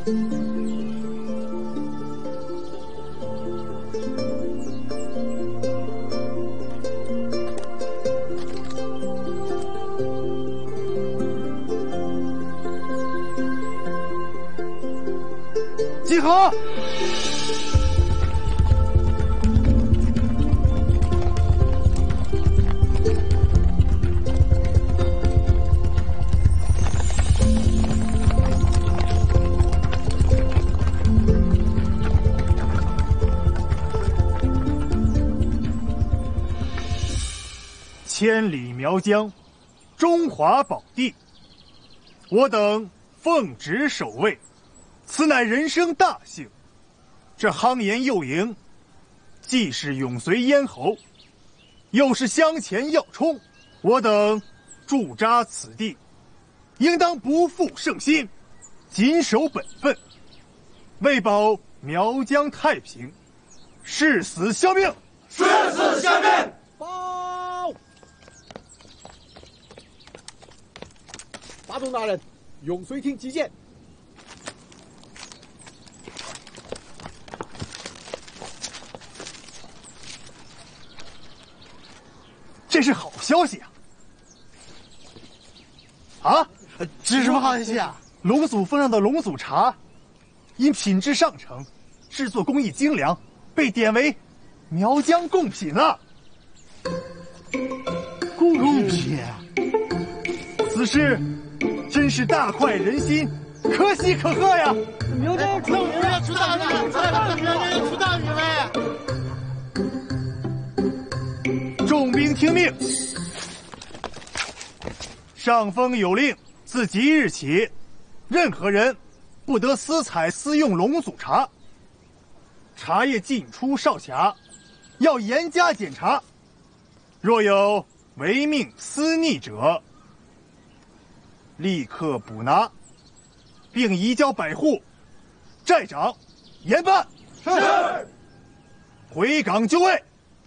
集合！千里苗疆，中华宝地，我等奉旨守卫，此乃人生大幸。这夯严右营，既是永随咽喉，又是乡前要冲，我等驻扎此地，应当不负圣心，谨守本分，为保苗疆太平，誓死效命。 誓死效命。 报！大总大人，永绥厅急见。 这是好消息啊！啊， 这是什么好消息啊？ 龙祖封上的龙祖茶，因品质上乘，制作工艺精良，被点为苗疆贡品了。 贡品， 此事真是大快人心，可喜可贺呀！ 苗疆要出大鱼了，苗疆要出大鱼了！ 众兵听命，上峰有令，自即日起，任何人不得私采私用龙祖茶。茶叶进出哨卡，要严加检查。若有违命私逆者，立刻捕拿，并移交百户。寨长，严办。 是。 回岗就位。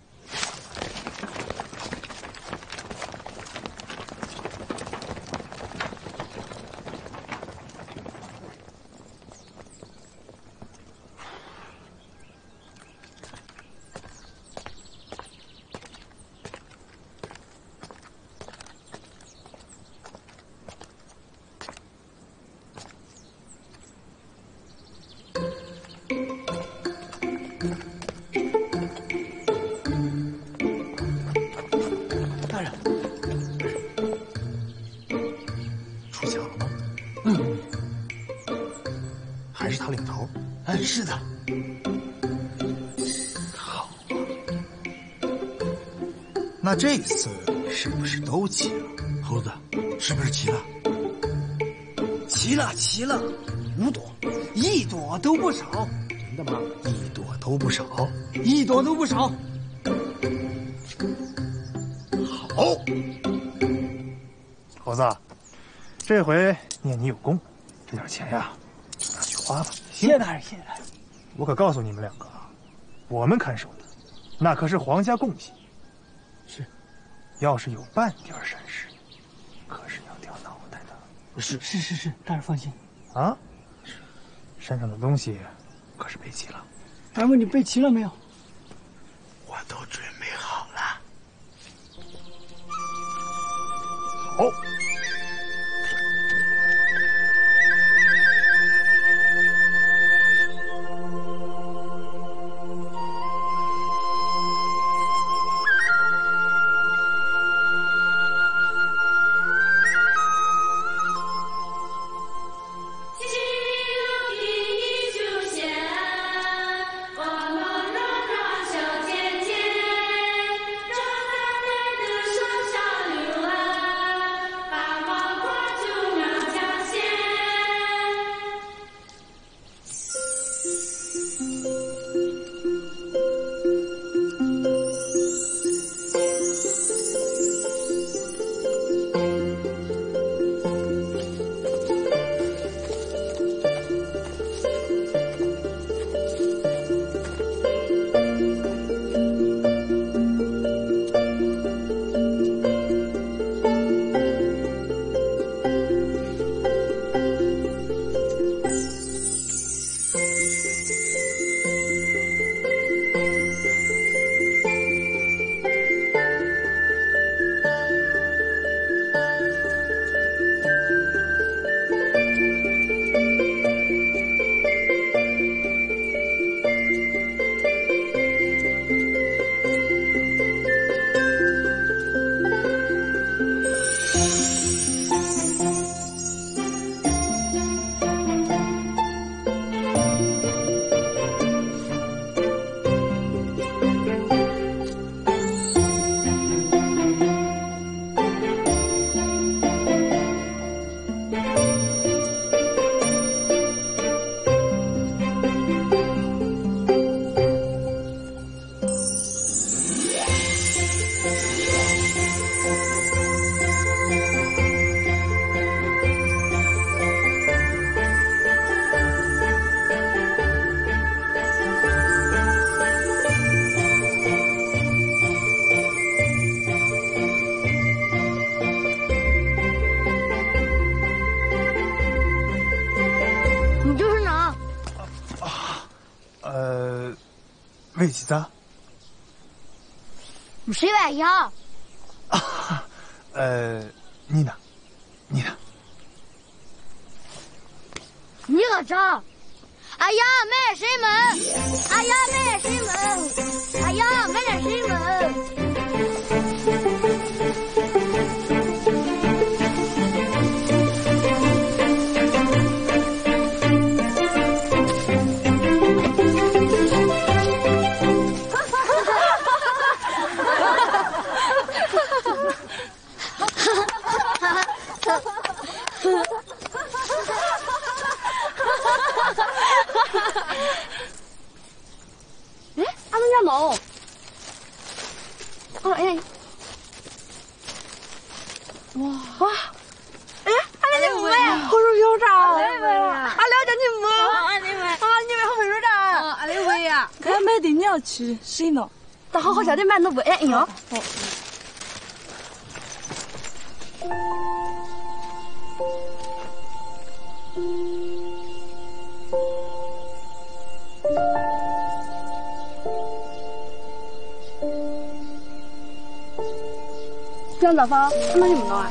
是的， 好啊。 那这次是不是都齐了？猴子，是不是齐了？ 齐了，齐了，5朵，1朵都不少。 真的吗？1朵都不少 ，1朵都不少。 好，猴子，这回念你有功，这点钱呀，拿去花吧。 谢谢大人，谢谢大人。 我可告诉你们2个，我们看守的，那可是皇家贡品。 是， 要是有半点闪失，可是要掉脑袋的。 是，大人放心。 啊，身上的东西可是备齐了。 大人问你备齐了没有？ 我都准备好了。 好。 为几子？ 谁玩呀？ 你呢？你呢？ 你个长！哎呀，买什么？哎呀，买什么？哎呀，买点什么？ 哎，俺们家猫。哦哎。哇！哎，俺们家猫好肉小长。俺了解你猫。啊，你们好会肉长。俺的喂呀。 俺买的你要吃谁呢？ 咱好好下的买那不哎呀。这样咋发？那你们呢？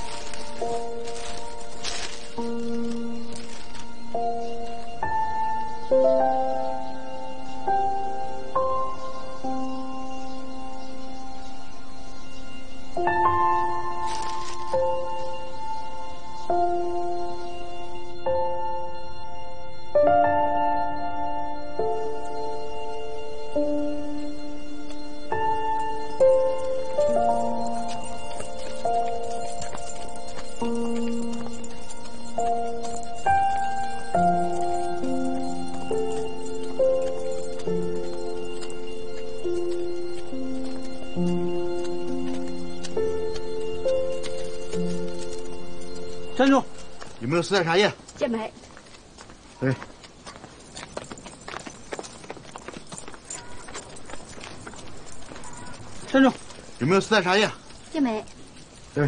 站住！有没有丝带茶叶？ 姐妹。 对。站住！有没有丝带茶叶？ 姐妹。 对。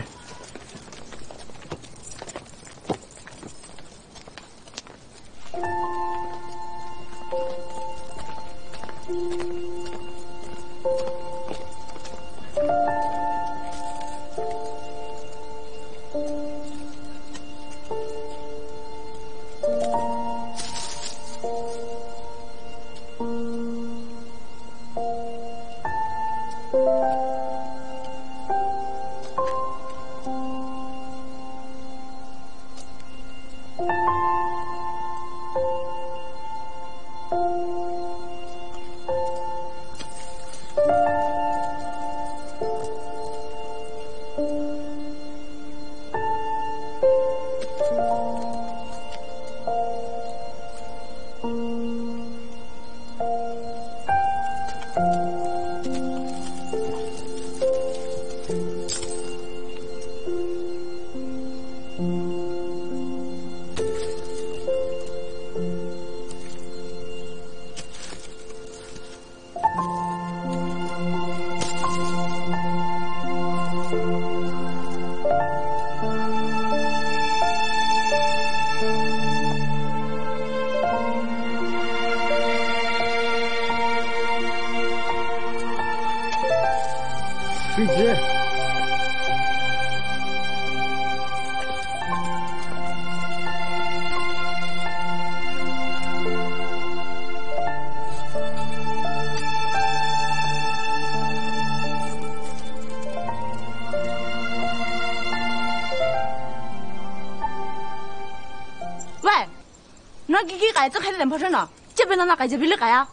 对直。 喂，那给盖子开的电炮车呢？这边那盖这边的盖啊？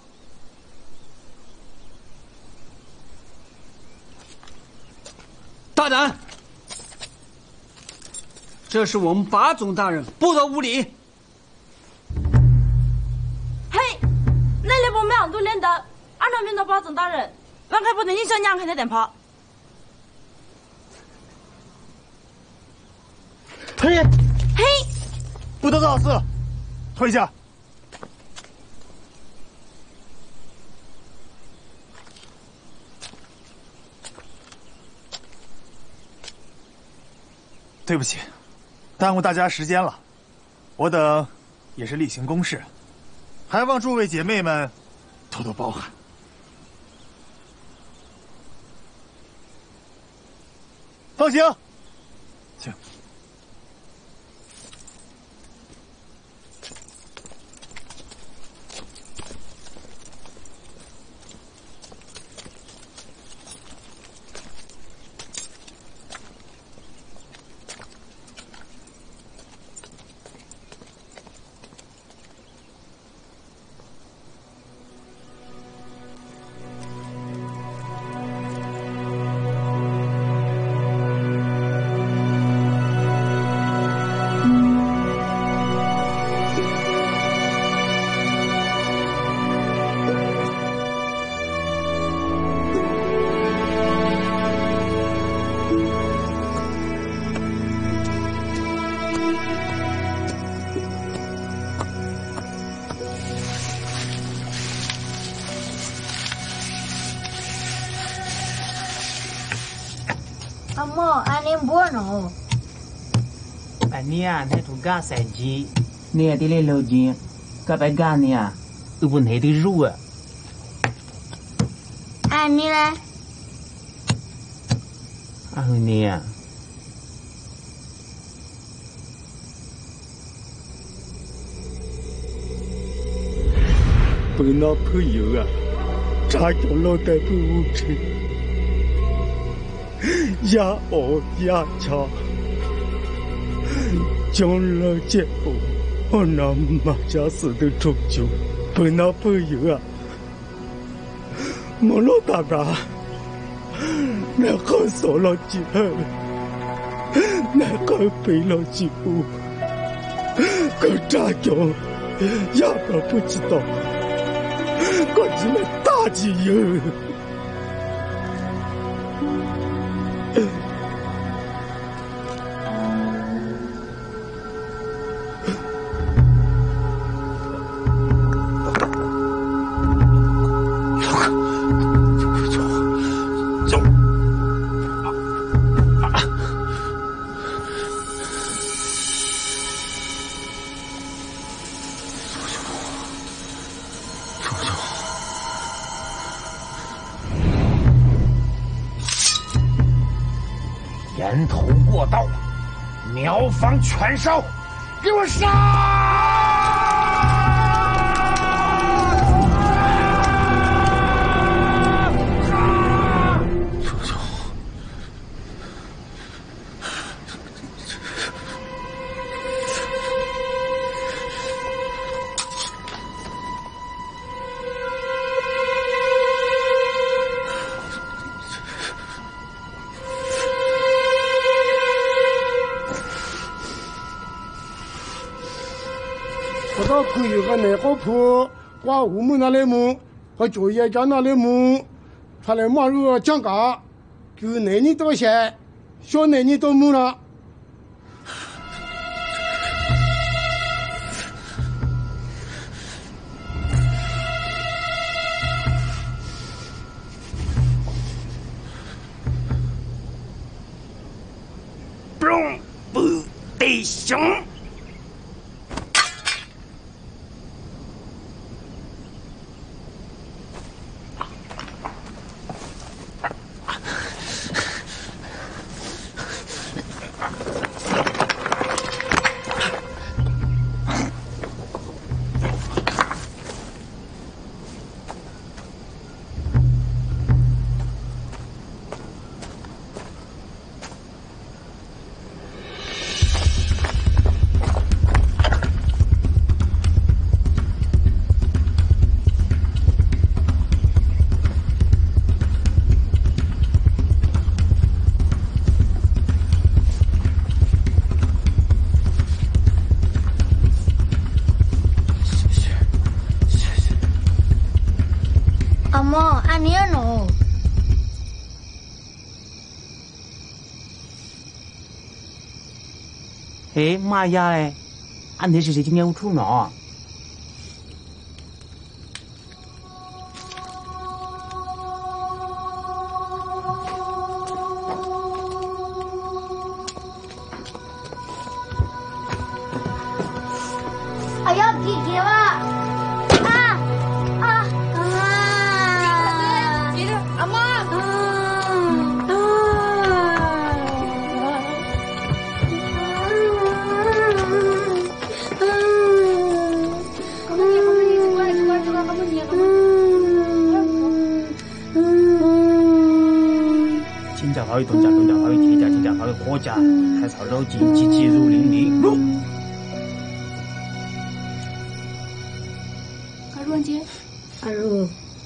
大胆！这是我们八总大人，不得无礼。 嘿，那里不苗都连的，俺那边的八总大人，俺还不能影响娘开的电炮。 退下！ 嘿， 不得造次，退下！对不起，耽误大家时间了。我等也是例行公事，还望诸位姐妹们多多包涵。放行，请。 阿嬷，俺恁不弄。 อันนี้ในทุกการใส่จีเนี่ยที่เล่นโลจีก็ไปการเนี่ยอุปนิสัยรู้อ่ะ俺你呢？ เนี่ย本那朋友啊，差叫老大不无耻，呀哦呀cha，将来结婚，我那马家死的终究，本那朋友啊，我老大吧，那很少了几后，那很背了几步，可差叫呀个不知道。我只能打击人。 人头过刀，苗房全烧，给我杀！ 我朋友和那个婆，我父母那里么，和作业家那里么，他来马路讲价，就男人多些，小男人都没了。 并不得行。 阿嬷，俺也弄。 哎，妈呀嘞！俺那是谁今天有出闹？ 哎呀，弟弟吧！啊啊啊！ 花为东家，东家花为铁家，铁家花为火家，海草肉尽，急急如淋漓。入。 阿如姐， 阿如，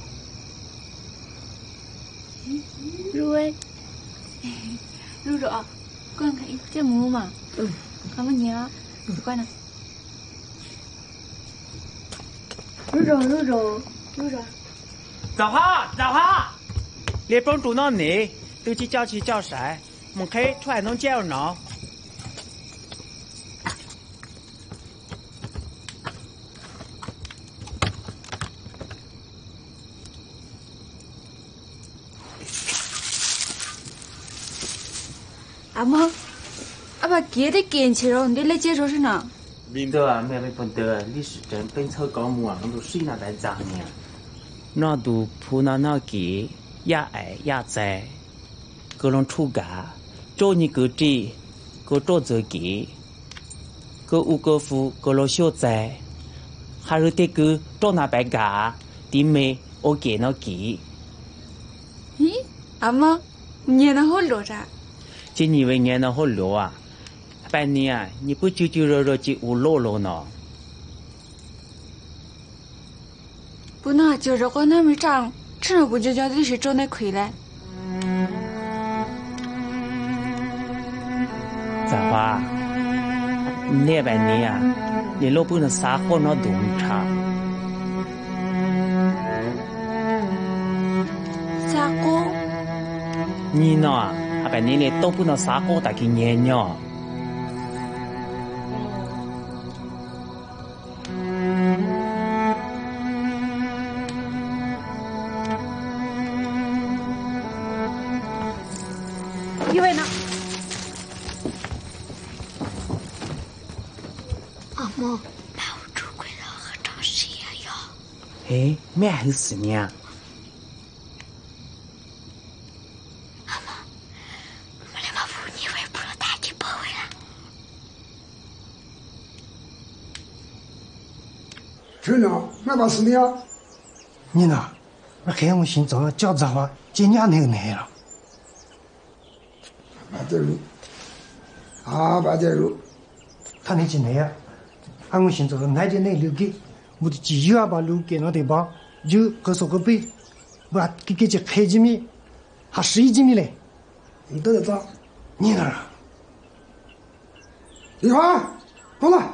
如哎， 如rõ, con thấy cái mũ mà. Cảm ơn nhớ. Coi nào. Rú rồi. Giáo hoa. Liệt bông chủ nó nỉ, từ chỉ cho sải, một cái thoại nó treo nó. Ama, apa kia đấy kiện chỉ rồi, đi lấy chế rồi thế nào? Bình thường mẹ bên phần tờ lịch sử trên bên thơ có mua nó suy là đại dạng nhỉ. Nó đủ phụ nó kỹ, ya ai ya trái, cơ long chu gà, chỗ như cơ trị, cơ chỗ giờ kỹ, cơ u cơ phu cơ long siêu trái, hay là thế cơ chỗ nào bé gà, tìm mẹ ô kỹ nó kỹ. Hí, ama, nghe nó hốt lộ ra. Chỉ nhìn về nghe nó hốt lộ à? Bạn nè à, nhị bữa chiều rồi chỉ u lô nó. Bữa nào chiều rồi con năm mới trăng, chứ nào bữa chiều đi sẽ cho này khỏe lại. Dạ hoa, nè bạn nè à, nè lúc bữa nó xả khô nó đúng cha. Xả khô? Nhìn nó à, bạn nè lúc bữa nó xả khô tại cái nhẹ nhỏ. Như vậy nào? Mama, Miao出轨了和张师爷呀。 哎，咩还是呢？ 我来把妇女为不了大地包围了。 这呢，那把是你啊？ 你呢？我看我寻找叫这话，今年那个来了。 把这肉， 他那进来呀，俺我寻找俺这那留给，我的鸡肉把留给那地方，就个说个背，我给这开几米，还11几米嘞。 你等着找。 你那儿？ 李华，过来。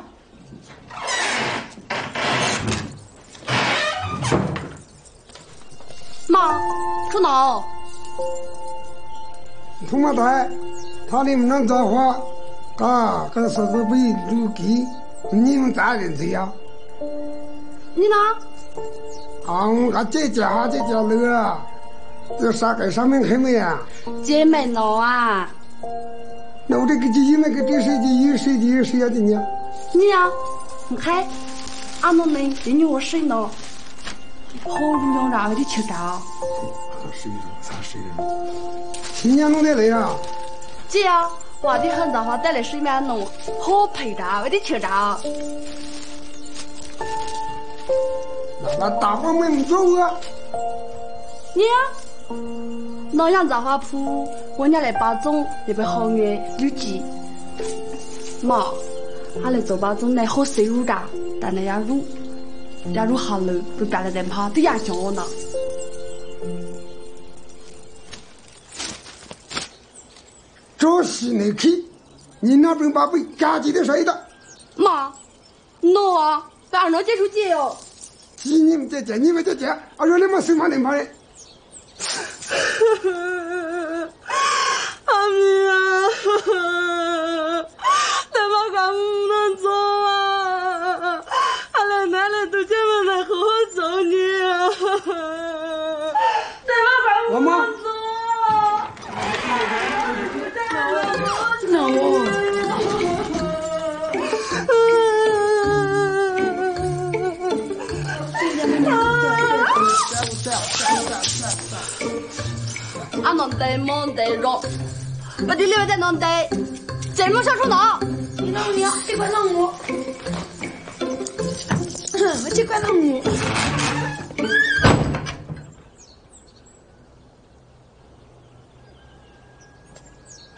妈，出哪？ 同马带，他们能找话，个说个被留给，你们咋认识呀？ 你呢？ 我这家那个，这啥个上面开没呀？ 姐妹闹啊！ 那我这个鸡那个这谁要的呢？ 你呀，你看，俺们能今年我谁闹？好容易让我的去找。 谁？新年弄的来呀？ 姐呀，我的很早话带来水面弄，好配着我的去找。 那大伙没做啊？ 你呀，那样子话铺，我家来把种也被好月有机。妈，俺来做把种来好水乳着，但那样乳好了，都变得在怕，都压小呢。 这是那去，你那边把被赶紧的谁的？ 妈，喏啊，把那接触接哟。 你们这，让你们谁骂你妈的？ 阿米啊，咱们干不能走啊！俺来奶奶都叫我来好好找你啊！咱们干不能走啊！那我。俺弄得忙得热，我的里面在弄得，这么小出哪？你弄你，这块弄我，我这块弄我。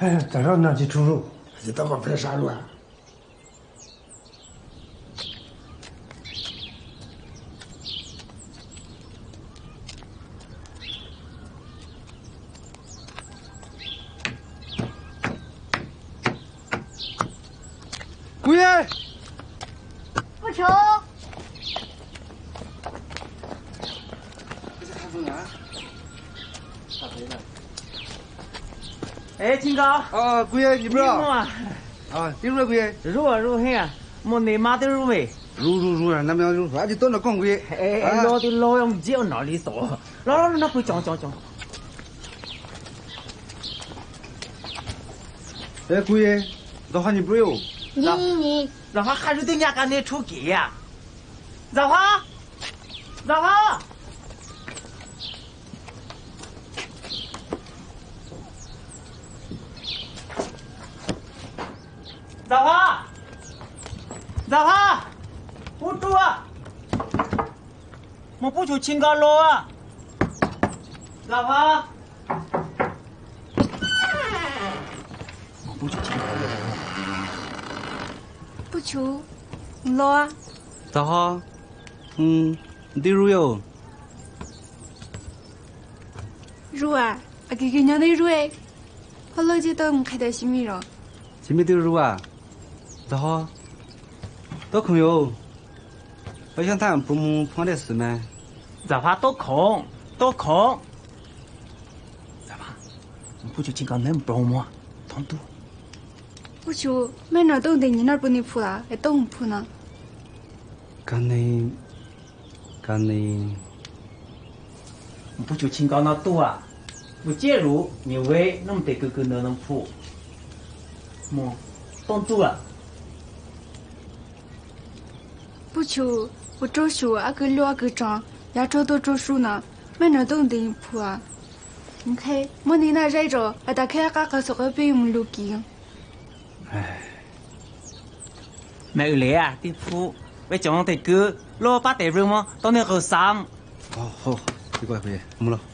哎，早上拿去出肉， 你等会拍啥肉啊？ 姑爷， 不求。 哎，金刚。 啊，姑爷，你不知道啊？ 啊，你说姑爷。 肉啊肉很啊，没你妈的肉味。 肉啊，那边肉，俺就到那逛姑爷。 哎，老的老要接哪里走？老那不讲。 哎，姑爷，老话你不有？ 你， 老话还是对人家干那出给呀？老话。老话，不住啊！我不求清高楼啊！老话，我不求清高楼。 不求，老啊。 咋哈？你的肉哟？ 肉啊，给娘的肉哎，我老姐都没开到西米了。 西米的肉啊？咋哈？多空哟？我想谈父母碰的事吗？ 咋话多空？咋话？我不求清高能不吗？同度。 不求，买那东的你那不能铺了，还东铺呢。 干你， 我不求清高那多啊！我介入你为那么得个能铺，么动度了。 不求，我找书啊个聊个章，也找到找书呢，买那东的铺啊。你看，我你那热着，啊打开个说个被我录进。 唉， 买来啊，地铺，为讲得个老把带人么，到那后上。 好，别怪姑爷，没了。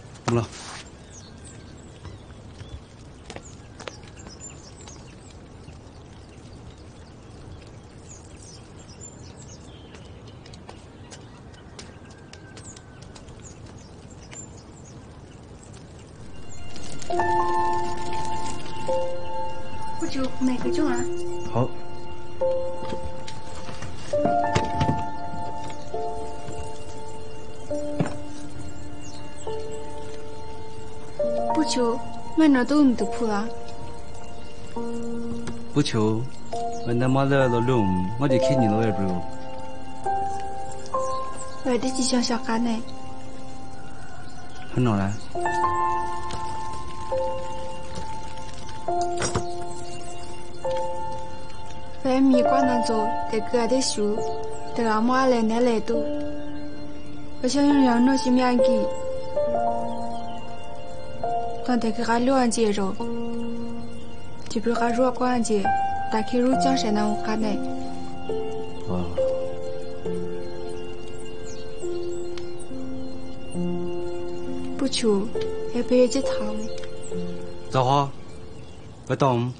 不就买个种啊？ 好。 不求，买那东的铺啊。 不求，我那么热了冷，我就看你老也不有。 我得去想想看呢。 很冷了。 外面光能走，得个的书，得阿妈来奶来读。我想用两那些面给，当得个还六节肉，就比如还肉关节，打开肉酱谁能看呢？不求，还不要去烫。 咋哈？不懂。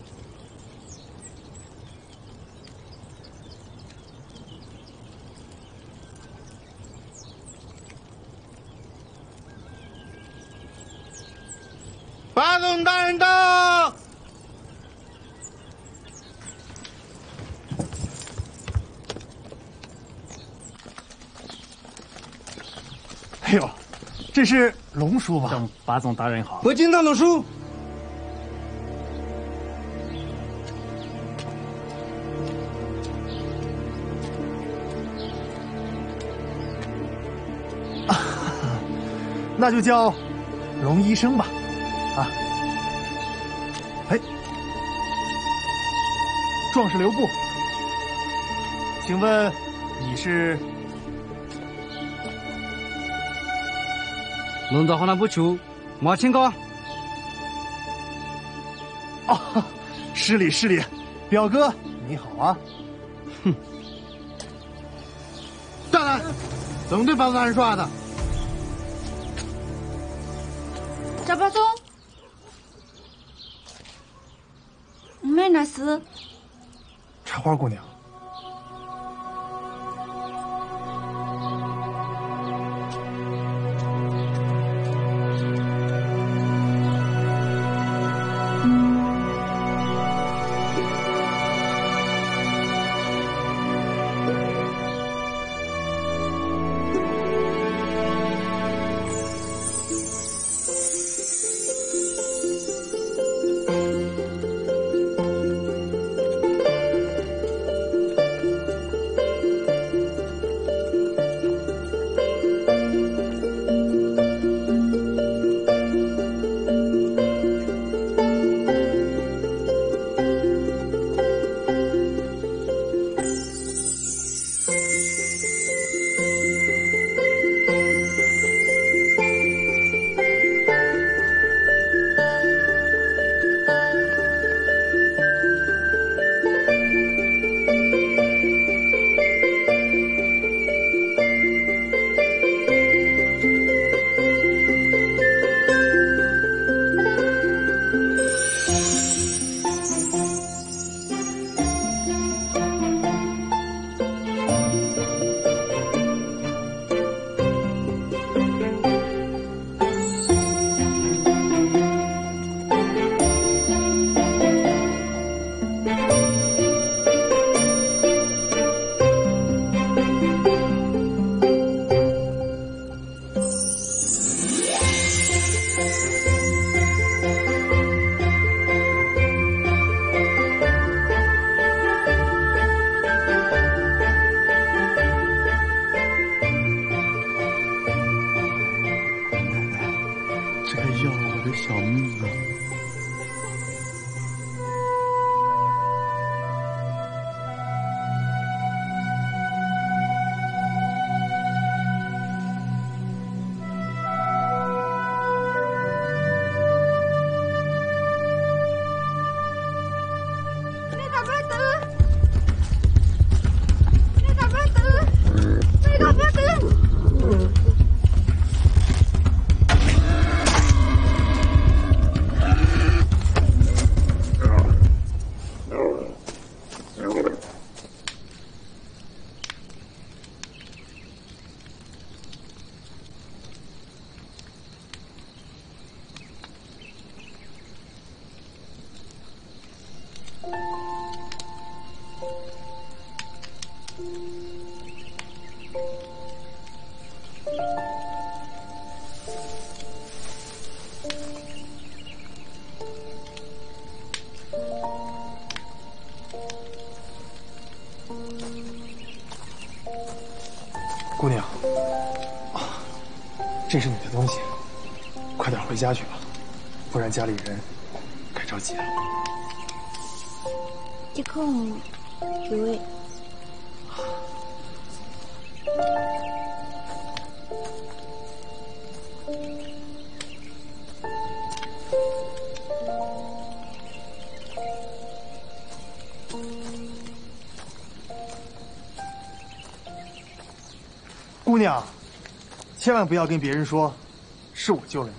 八总大人到！哎呦，这是龙叔吧？ 八总大人好。 我见到龙叔。 那就叫龙医生吧。啊，嘿，壮士留步，请问你是？ 龙到好那不求，马清高。 哦，失礼，表哥你好啊。哼， 大人，怎么对八总大人说话的？ 赵八总， 没那事。 茶花姑娘， 小命啊！ 姑娘，这是你的东西，快点回家去吧，不然家里人该着急了。 这空，诸位。 姑娘，千万不要跟别人说，是我救了你。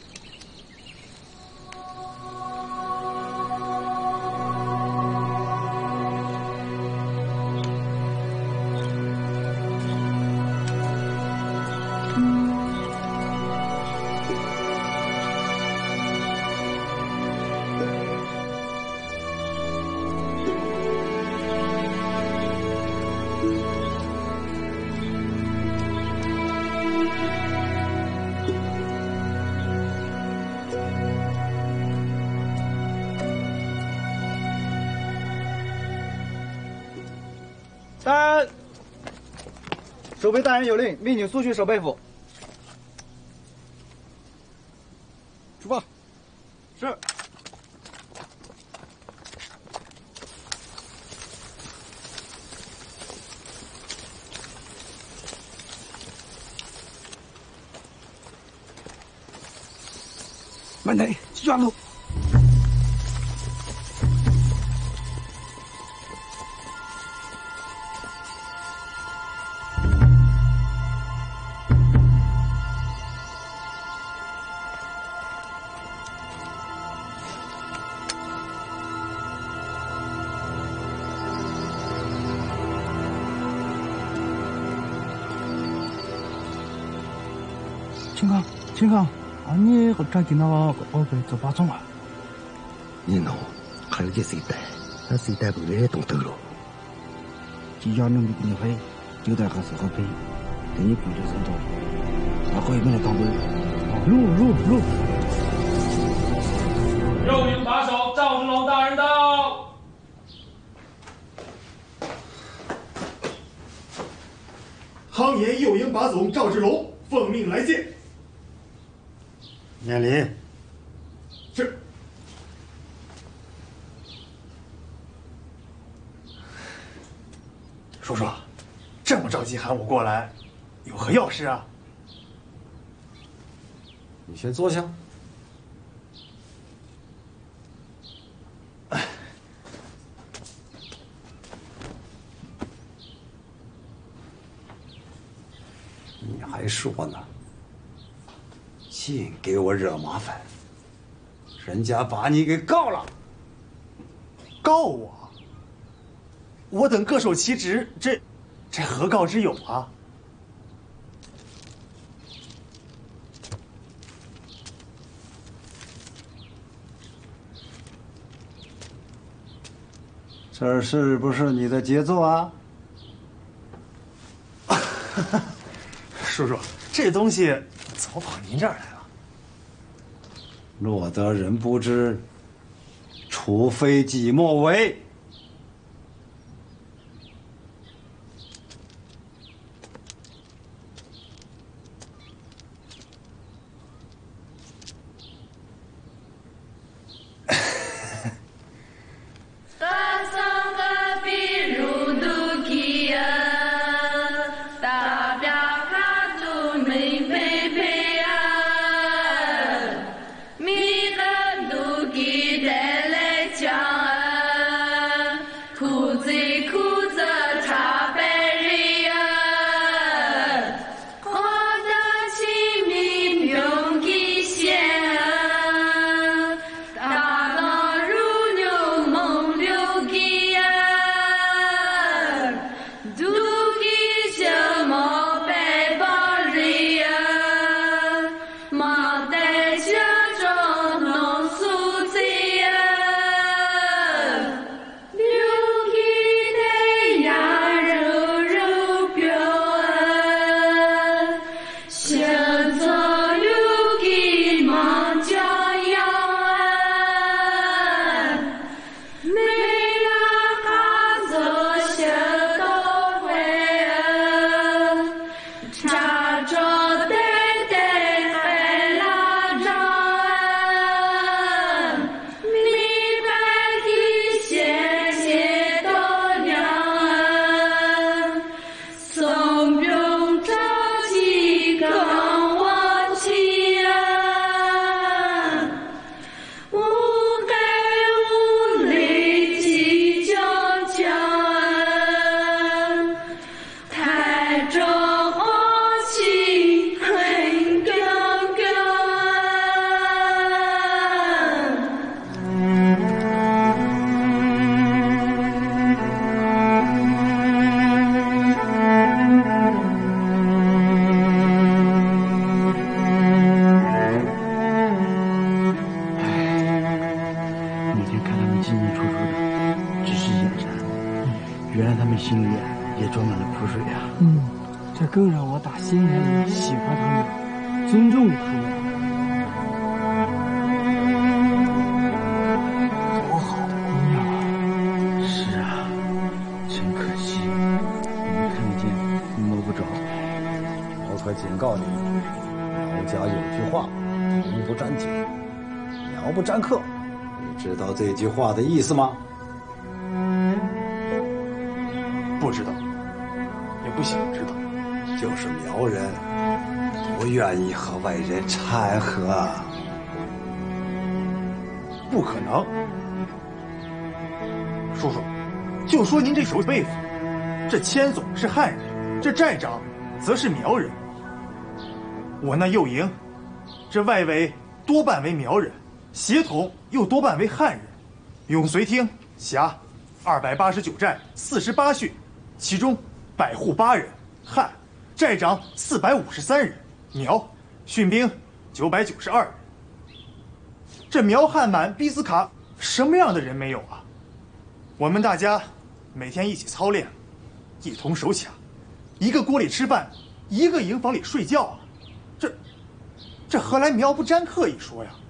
三，守备大人有令，命令速去守备府。出发。是。 慢点，继续路。 青康，你好找见那个宝贝做把种啊？ 你喏，还有这谁带？那谁带不来动头了？ 只要能力不会，就在还是好配，等你不就上到，那可以跟他当队。路。 右营把守赵志龙大人到。 夯岩右营把总赵志龙奉命来见。 免礼。 是。叔叔，这么着急喊我过来，有何要事啊？ 你先坐下。你还说呢？净给我惹麻烦，人家把你给告了。 告我？我等各守其职，这何告之有啊？ 这是不是你的杰作啊？ 叔叔，这东西怎么跑您这儿来了？ 若得人不知，除非己莫为。 这更让我打心眼里喜欢他们，尊重他们。多好的姑娘啊！是啊，真可惜，你看见摸不着。 我可警告你，苗家有句话：龙不沾井，苗不沾客。你知道这句话的意思吗？ 不知道，也不想知道。 就是苗人不愿意和外人掺和。 不可能。叔叔，就说您这手辈分，这千总是汉人，这寨长则是苗人。我那右营，这外围多半为苗人，协同又多半为汉人。永绥厅辖289寨48穴，其中百户8人，汉。寨长453人，苗训兵992人。这苗汉满俾斯卡什么样的人没有啊？我们大家每天一起操练，一同守卡，一个锅里吃饭，一个营房里睡觉啊，这何来苗不沾客一说呀？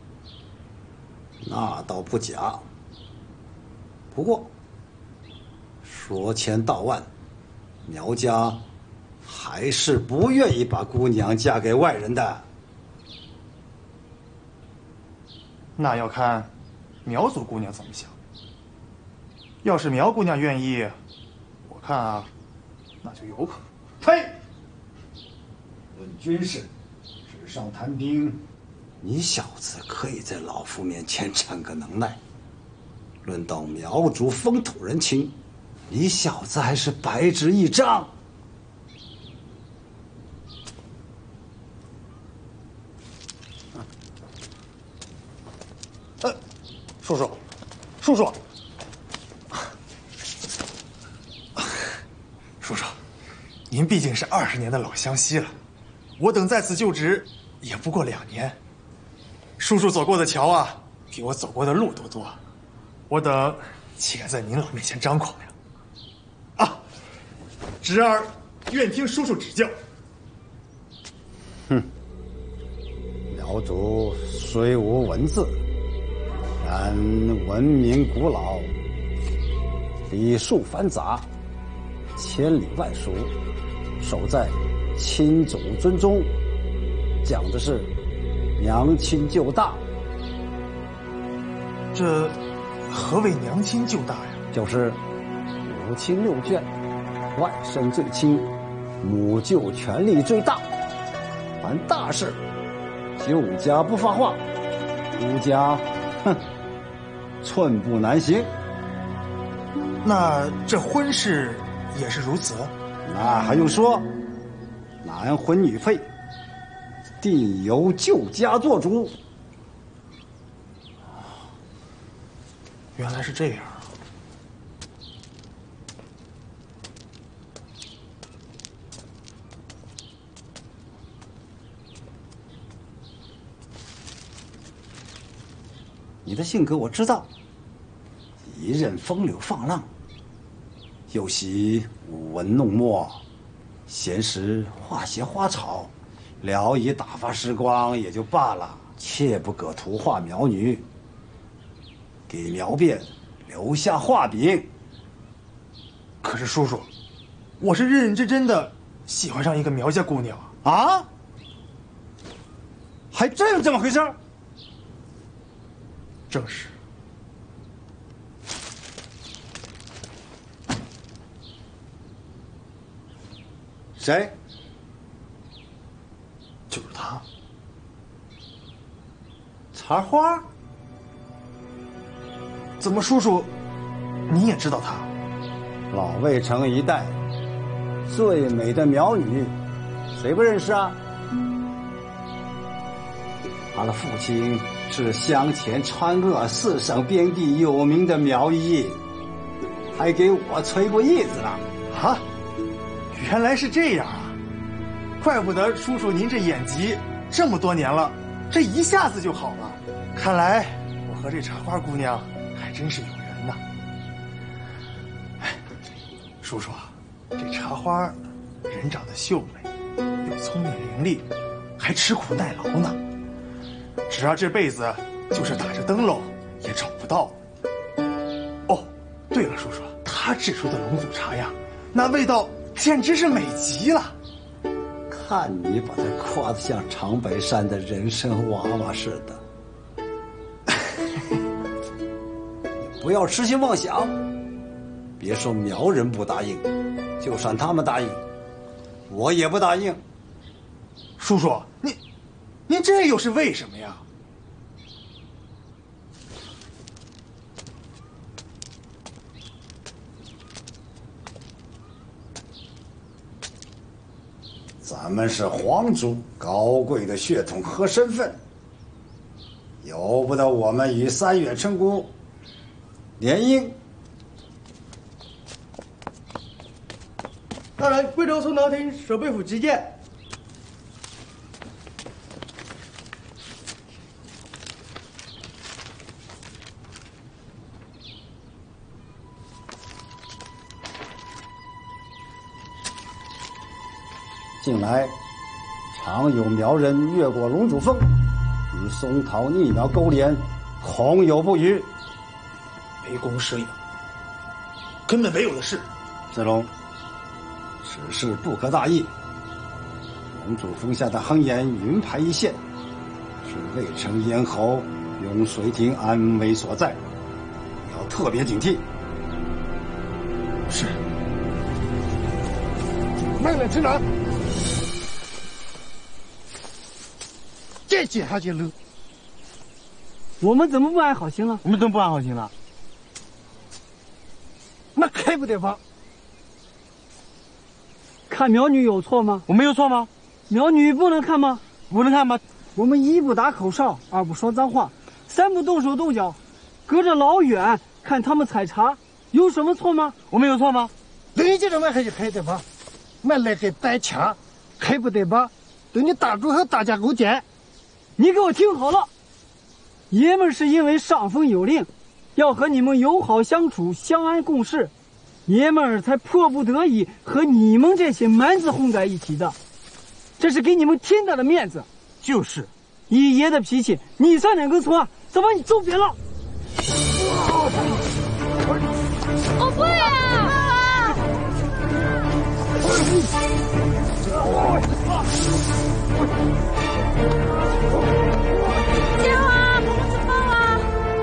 那倒不假，不过说千道万，苗家还是不愿意把姑娘嫁给外人的。 那要看苗族姑娘怎么想。要是苗姑娘愿意，我看啊，那就有可能。 呸！论军事，纸上谈兵，你小子可以在老夫面前逞个能耐。论到苗族风土人情，你小子还是白纸一张。 叔叔，叔叔，叔叔，您毕竟是20年的老乡西了，我等在此就职也不过2年。叔叔走过的桥啊，比我走过的路都多，我等岂敢在您老面前张狂呀？啊，侄儿愿听叔叔指教。 哼，苗族虽无文字，然文明古老，礼数繁杂，千里外俗，守在亲祖尊宗，讲的是娘亲舅大。 这何谓娘亲舅大呀？ 就是5亲6眷，外甥最亲，母舅权力最大。凡大事，舅家不发话，姑家，哼，寸步难行。 那这婚事也是如此？ 那还用说？男婚女配，定由舅家做主。 原来是这样啊！ 你的性格我知道，一任风流放浪，又喜舞文弄墨，闲时画些花草，聊以打发时光也就罢了，切不可图画苗女，给苗变留下画柄。 可是叔叔，我是认认真真的喜欢上一个苗家姑娘啊！还真有这么回事？ 正是。 谁？ 就是他。 茶花？ 怎么，叔叔，你也知道他？ 老渭城一带最美的苗女，谁不认识啊？他的父亲是湘黔川鄂4省边地有名的苗裔，还给我吹过叶子呢。 啊，原来是这样啊！怪不得叔叔您这眼疾这么多年了，这一下子就好了。看来我和这茶花姑娘还真是有缘呐。哎，叔叔啊，这茶花人长得秀美，又聪明伶俐，还吃苦耐劳呢。侄儿这辈子就是打着灯笼也找不到。哦，对了，叔叔，他制出的龙祖茶呀，那味道简直是美极了。 看你把它夸得像长白山的人参娃娃似的，你不要痴心妄想。别说苗人不答应，就算他们答应，我也不答应。 叔叔，您这又是为什么呀？ 咱们是皇族，高贵的血统和身份，由不得我们与3月称姑联姻。 大人，贵州松桃厅守备府急见。 近来常有苗人越过龙主峰，与松桃逆苗勾连，恐有不虞。 杯弓蛇影，根本没有的事。 子龙，此事不可大意。龙主峰下的亨岩云排一线，是渭城咽喉永水亭安危所在，要特别警惕。 是。 慢来指南。再接下去路。 我们怎么不安好心了？ 我们怎么不安好心了？ 那开不得吧？ 看苗女有错吗？ 我们有错吗？ 苗女不能看吗？ 不能看吗？ 我们一不打口哨，二不说脏话，三不动手动脚，隔着老远看他们采茶，有什么错吗？ 我们有错吗？ 人家这么还是开得吧？慢来个带枪，开不得吧？等你打住后大家勾结。 你给我听好了，爷们是因为上峰有令，要和你们友好相处，相安共事，爷们才迫不得已和你们这些蛮子混在一起的，这是给你们天大的面子。 就是， 以爷的脾气，你算哪根葱啊？早把你揍扁了！ 我不要！姐啊，我们怎么啊？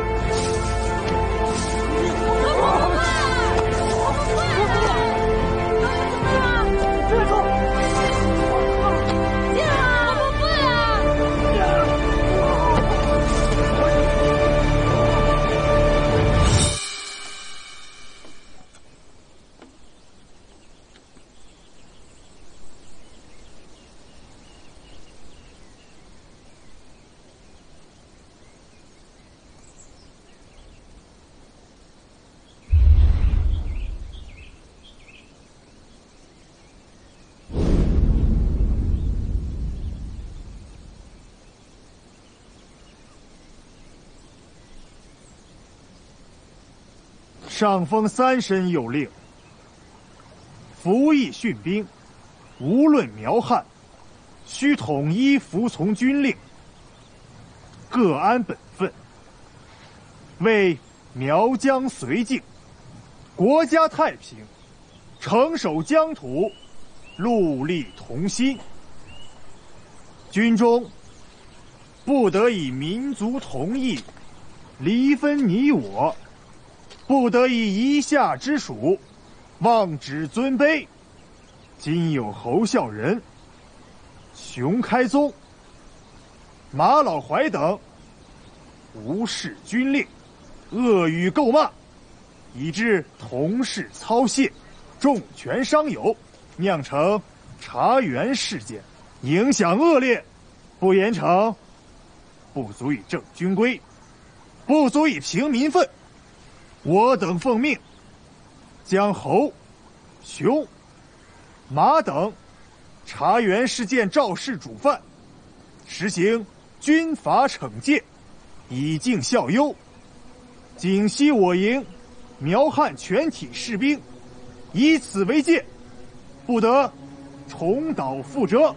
上峰三申有令，服役训兵，无论苗汉，须统一服从军令，各安本分，为苗疆绥靖，国家太平，城守疆土，戮力同心。军中不得以民族同义离分你我，不得以夷夏之属妄指尊卑。今有侯孝仁、熊开宗、马老怀等无视军令，恶语诟骂，以致同事操谢，重拳伤友，酿成茶园事件，影响恶劣，不严惩，不足以正军规，不足以平民愤。我等奉命，将侯、熊、马等茶园事件肇事主犯，实行军法惩戒，以儆效尤。警悉我营苗汉全体士兵，以此为戒，不得重蹈覆辙。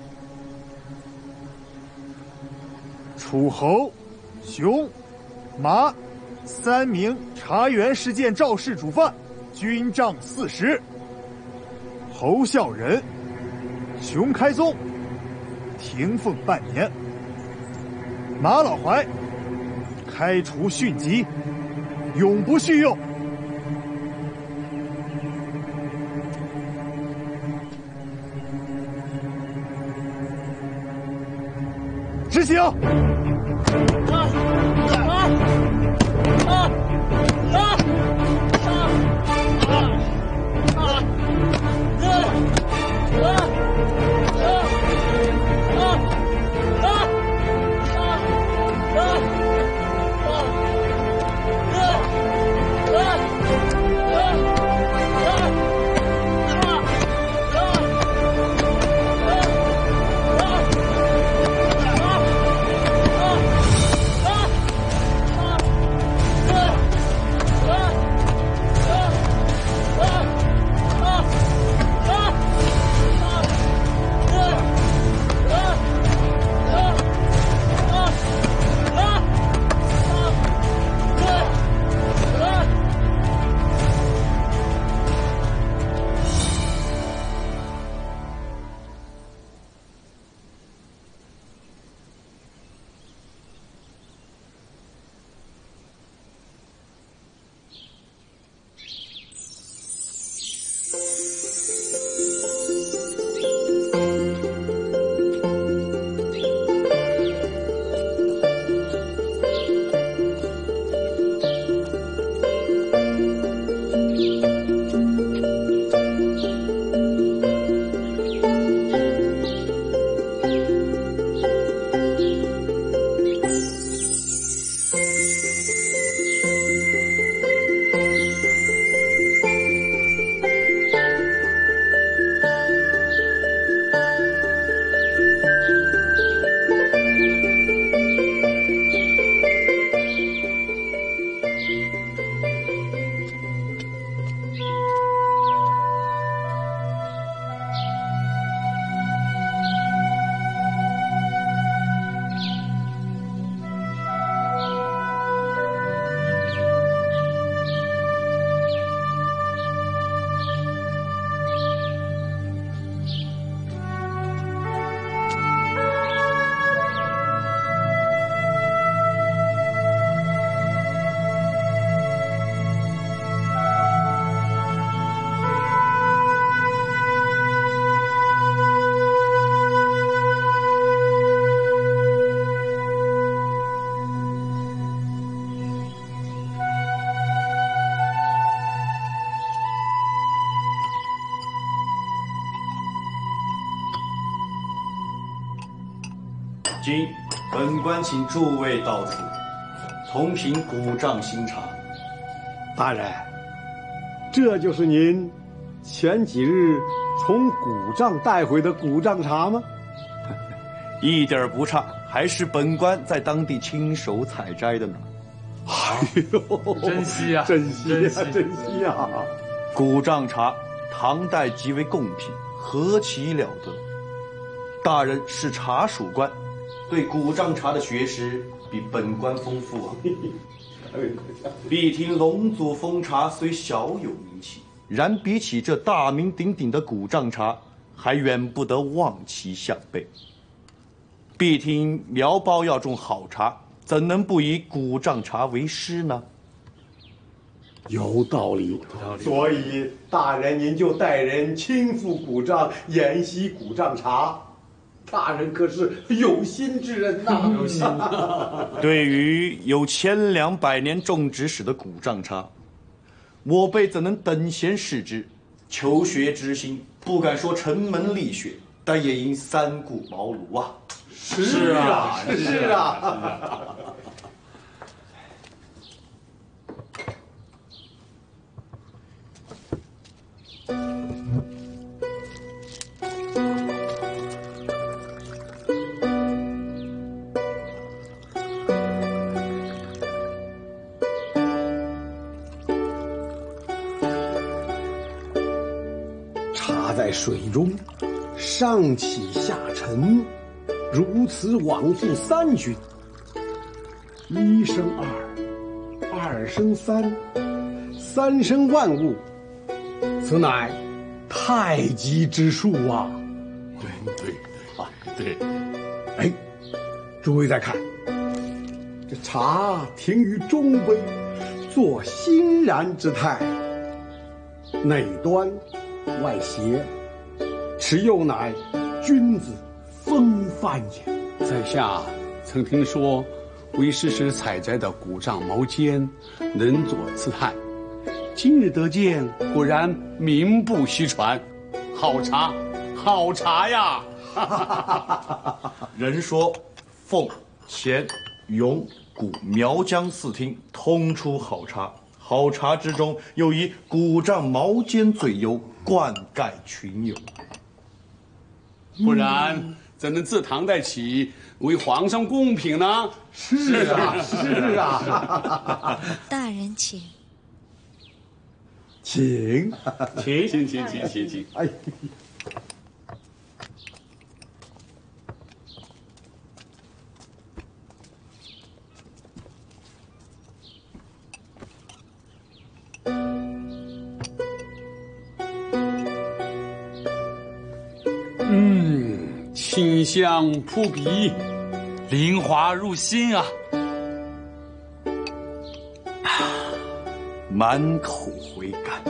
处侯、熊、马3名茶园事件肇事主犯，军杖40。侯孝仁、熊开宗停俸半年。马老怀开除训籍，永不续用。执行。 今本官请诸位到此，同品古丈新茶。 大人，这就是您前几日从古丈带回的古丈茶吗？ 一点不差，还是本官在当地亲手采摘的呢。 哎呦， 珍惜啊， 珍惜啊，珍惜啊！ 古丈茶，唐代即为贡品，何其了得！大人是茶属官，对古丈茶的学识比本官丰富啊。必听龙祖封茶虽小有名气，然比起这大名鼎鼎的古丈茶，还远不得望其项背。必听苗包要种好茶，怎能不以古丈茶为师呢？ 有道理，所以大人您就带人亲赴古丈研习古丈茶，大人可是有心之人呐！ 有心。 对于有1200年种植史的古丈茶，我辈怎能等闲视之？求学之心不敢说城门立雪，但也应三顾茅庐啊！ 是啊，是啊。茶在水中上起下沉，如此往复3巡，1生2， 2生3， 3生万物，此乃太极之术啊！对，哎，诸位再看，这茶停于中杯，作欣然之态，内端外斜，持釉乃君子风范也。 在下曾听说，为师时采摘的古丈毛尖能作此态，今日得见，果然名不虚传。好茶，好茶呀！ 人说凤、乾、永、古、苗疆4厅通出好茶，好茶之中又以古丈毛尖最优，冠盖群友。 不然怎能自唐代起为皇上贡品呢？ 是啊。 大人请。 请。 哎。清香扑鼻， 灵滑入心啊！ 满口回甘。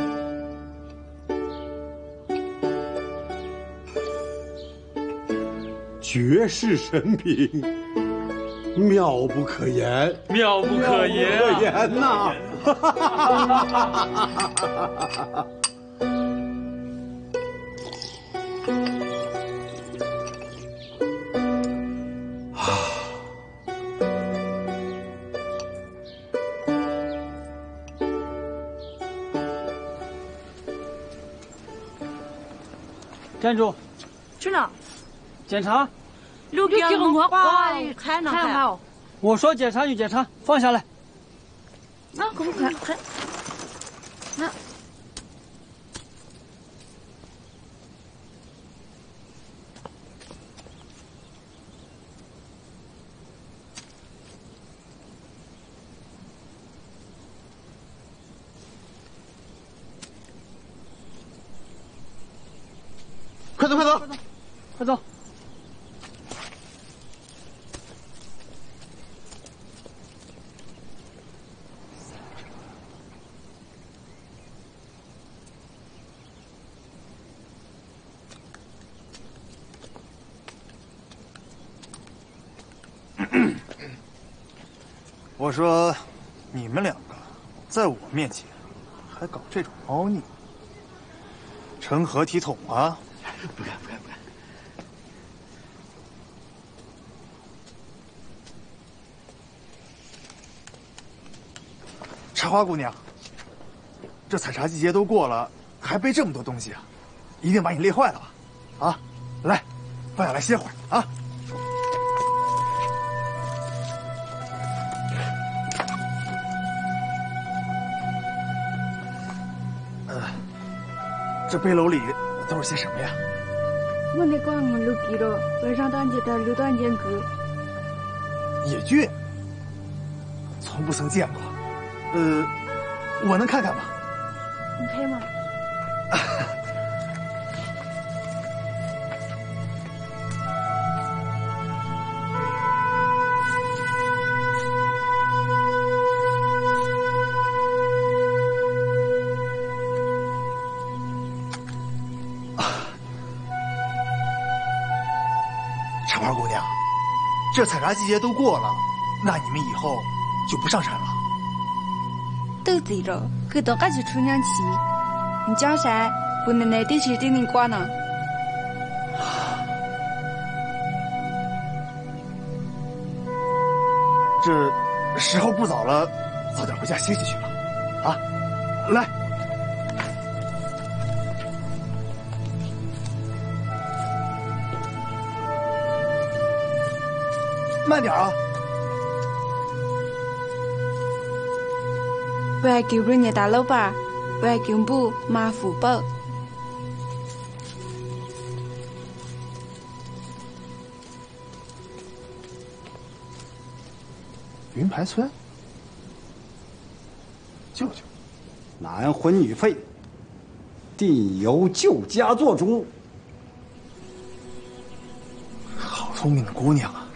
绝世神品，妙不可言， 妙不可言呐！ 站住！ 去哪？ 检查。 留给我看好。 我说检查就检查，放下来。 啊，快！啊！ 快走！ 我说，你们2个在我面前还搞这种猫腻，成何体统啊！ 不敢。 茶花姑娘，这采茶季节都过了，还背这么多东西啊，一定把你累坏了吧？啊，来，放下来歇会儿啊。这背篓里都是些什么呀？ 我那个我都记了，晚上短节的6段间隔。 野菌，从不曾见过。我能看看吗？ 你看吗？ 茶花姑娘，这采茶季节都过了，那你们以后就不上山了？ 都对了，可到该去春娘去，你讲啥？不能来得去等你管呢。 这时候不早了，早点回家歇息去吧。啊，来，慢点啊！ 不要给人家大老板，不要给不马虎包。 云牌村，舅舅， 男婚女配，定由舅家做主。 好聪明的姑娘啊！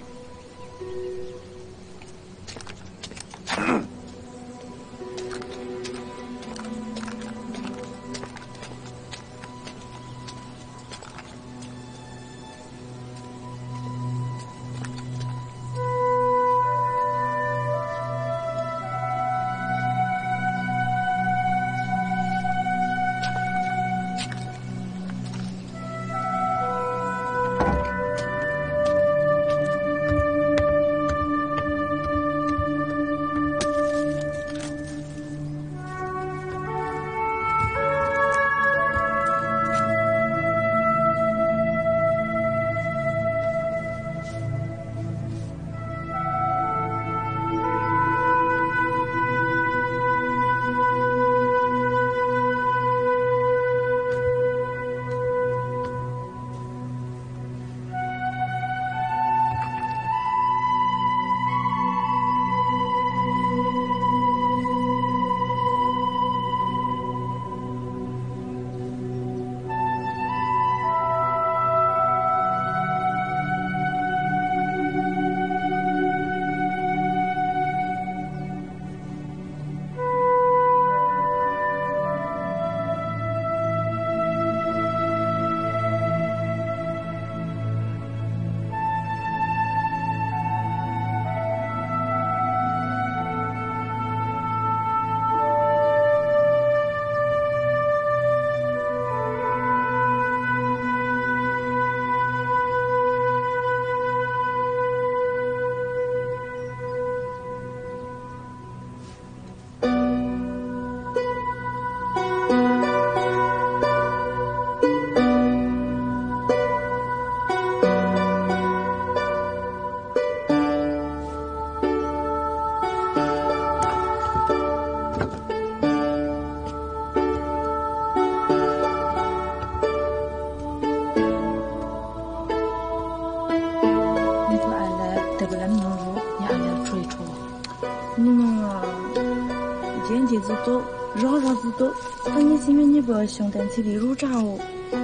熊蛋子的肉渣哦，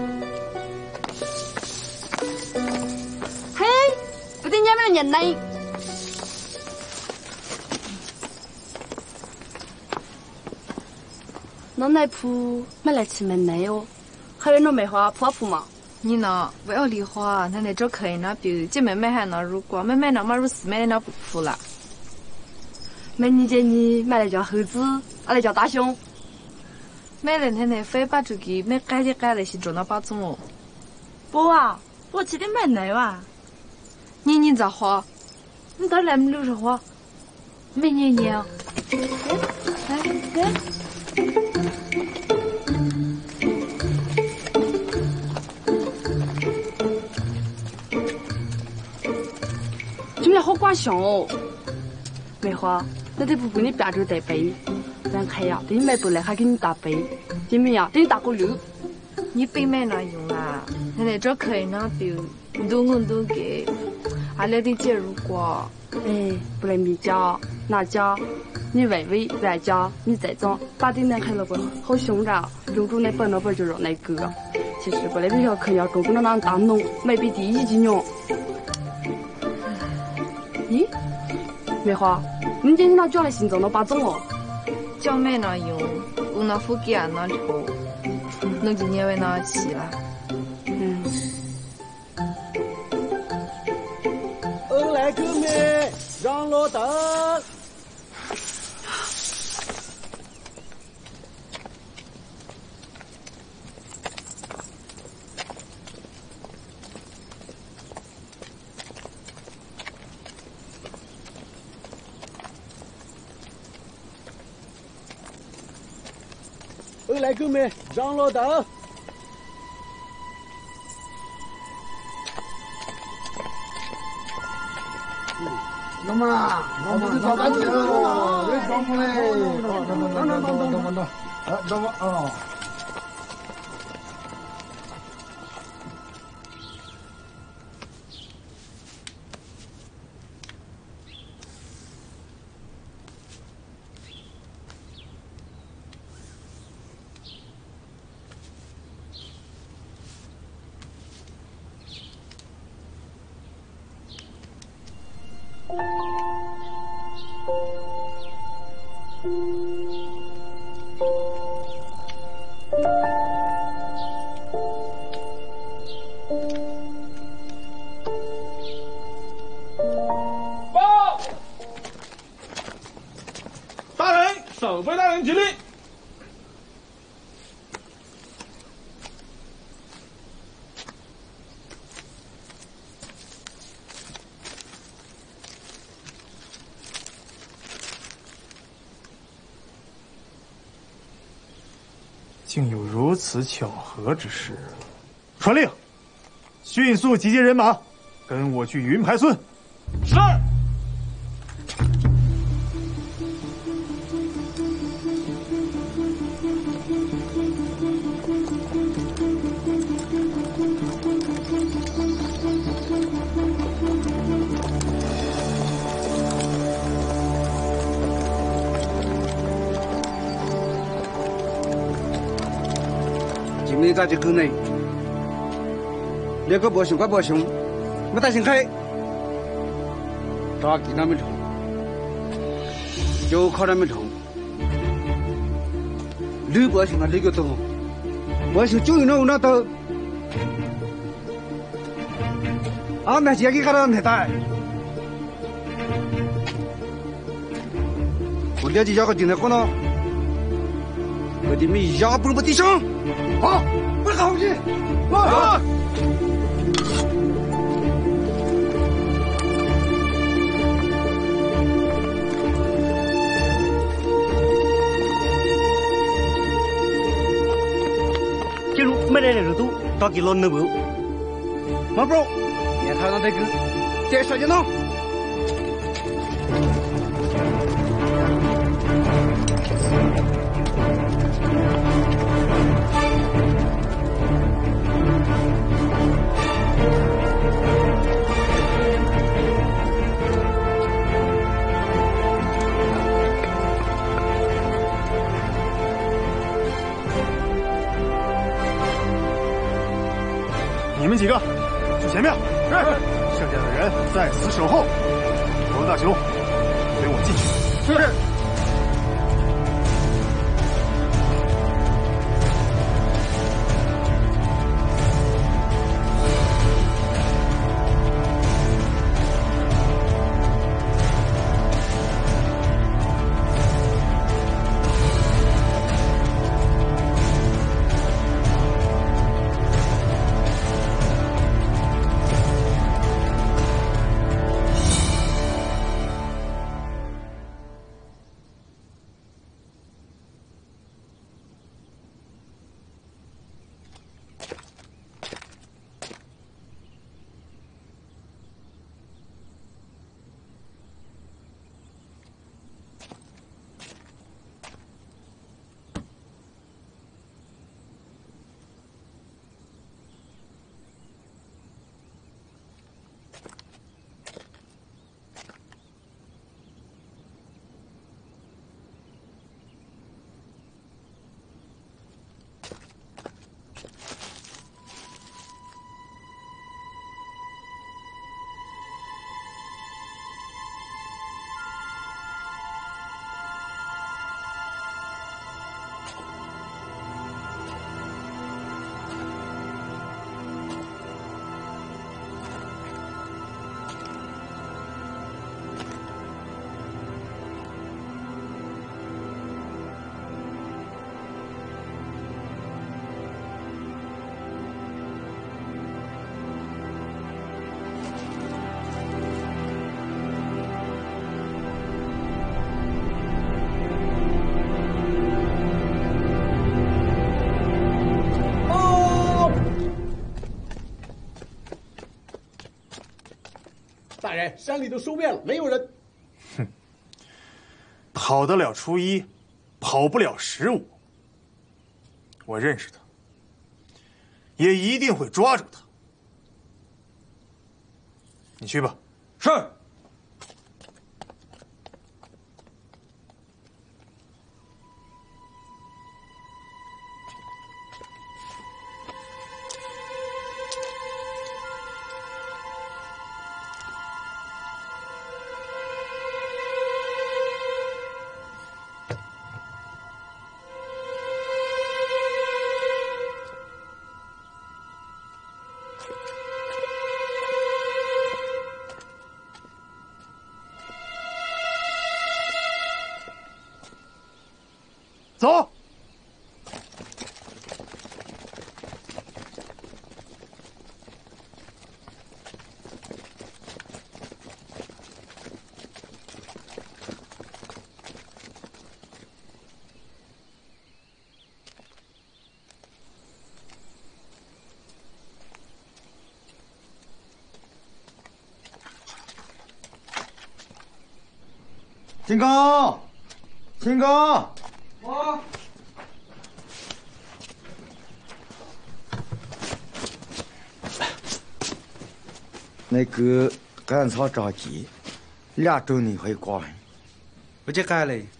嘿，不对，你们年代。侬那铺买来吃门内哦，还有侬梅花铺嘛？ 你呢？不要理花，那那这可以那比姐妹买还那如果妹妹那么如死妹那不铺了。 妹你姐你买来叫猴子，阿来叫大熊。 买了奶奶非把这个买改的改了是做那把种哦。 不啊，我记得买奶哇。 你咋花？你到来没60花？没年年。来。 今天好关心哦，梅花，那得不给你变着带杯，咱看呀，等你买回来还给你打杯，怎么样？等你打个六。 你杯买哪用啦？奶奶这可以拿杯，你都我都给，俺俩得介入过。 哎，不来米家，哪家？你外围外家，你再长，把对奶开了个好凶着，留住那本了本就让那个。其实不来学校可要中国那大农，买杯第一斤用。咦，梅花，你今天拿脚来新增了8种哦？ 脚买哪用？我那副给俺那抽，弄今年为哪起了？ 来哥们，让路等。来哥们，让路等。 那么，早干去了，没装嘞。等啊。 守备大人起立。 竟有如此巧合之事！传令，迅速集结人马，跟我去云排村。 是。 你咋就跟呢？那个伯兄，伯兄，没带心开，咋给他们唱？就靠他们唱。刘伯兄啊，那个都，伯兄就有那都，俺们先给他们带。我了解下个今天可能，我的们一下不地上。好，不好去，好。进入没来的热度，到给老能不？马不，你看到这个，再说就弄。 你们几个去前面，是。剩下的人在此守候。罗大雄，随我进去。是。 大人，山里都收遍了，没有人。 哼，跑得了初一，跑不了15。我认识他，也一定会抓住他。你去吧。 是。 走。 金刚，金刚。那个甘草着急，2周内会过完。 不接干嘞。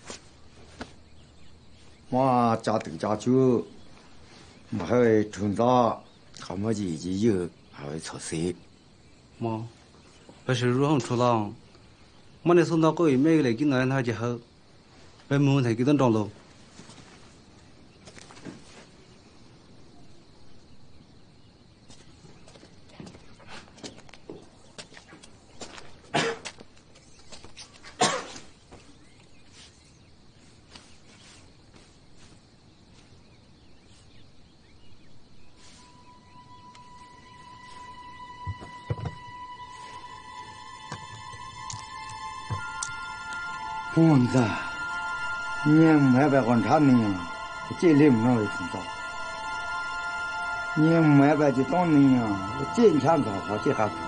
妈家头家酒，我还会冲澡，他们就已经有，还会搓水。 妈，不是入行出浪，我那送到各位每个来给男人他就好，被没问题给他装了。 公子，你买白观察你呀，这里没有冲澡。你买白就当你呀，这天早好这还。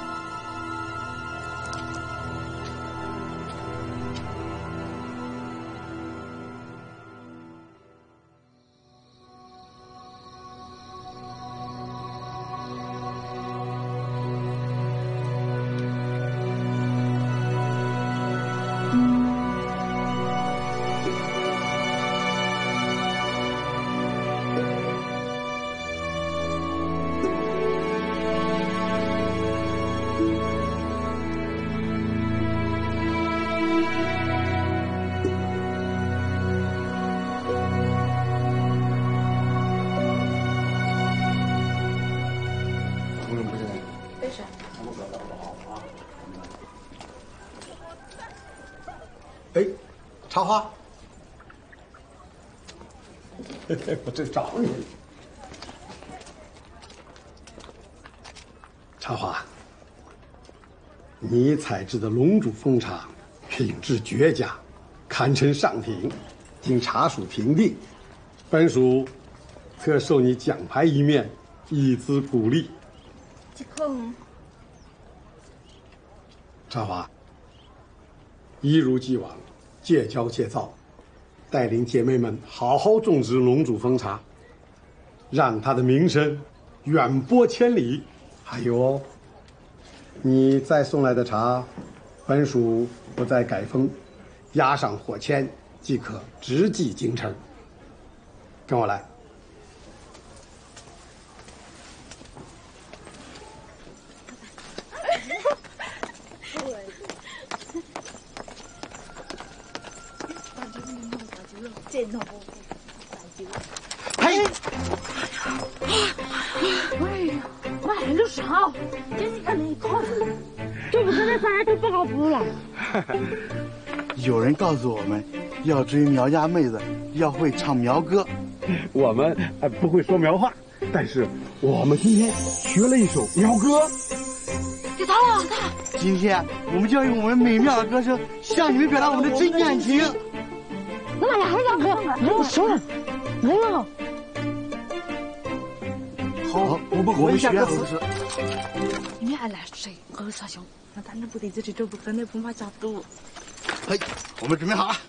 哎，茶花，我正找你。茶花，你采制的龙主蜂茶品质绝佳，堪称上品，经茶属评定，本属特授你奖牌一面，以资鼓励。 这可茶花，一如既往，戒骄戒躁，带领姐妹们好好种植龙主蜂茶，让它的名声远播千里。还有哦，你再送来的茶，本属不再改封，压上火签即可直寄京城。跟我来。 嘿，喂，我还有啥？这是个内裤，这不是那三人就不好补了。 有人告诉我们，要追苗家妹子，要会唱苗歌。 我们不会说苗话，但是我们今天学了一首苗歌。 这咋了？ 今天我们就要用我们美妙的歌声，向你们表达我们的真感情。 那呀，还想喝？没有事，没有。 好，我们学歌词。 你爱来谁？喝啥香？ 那咱这部队这不可能不怕下毒。 嘿，我们准备好了。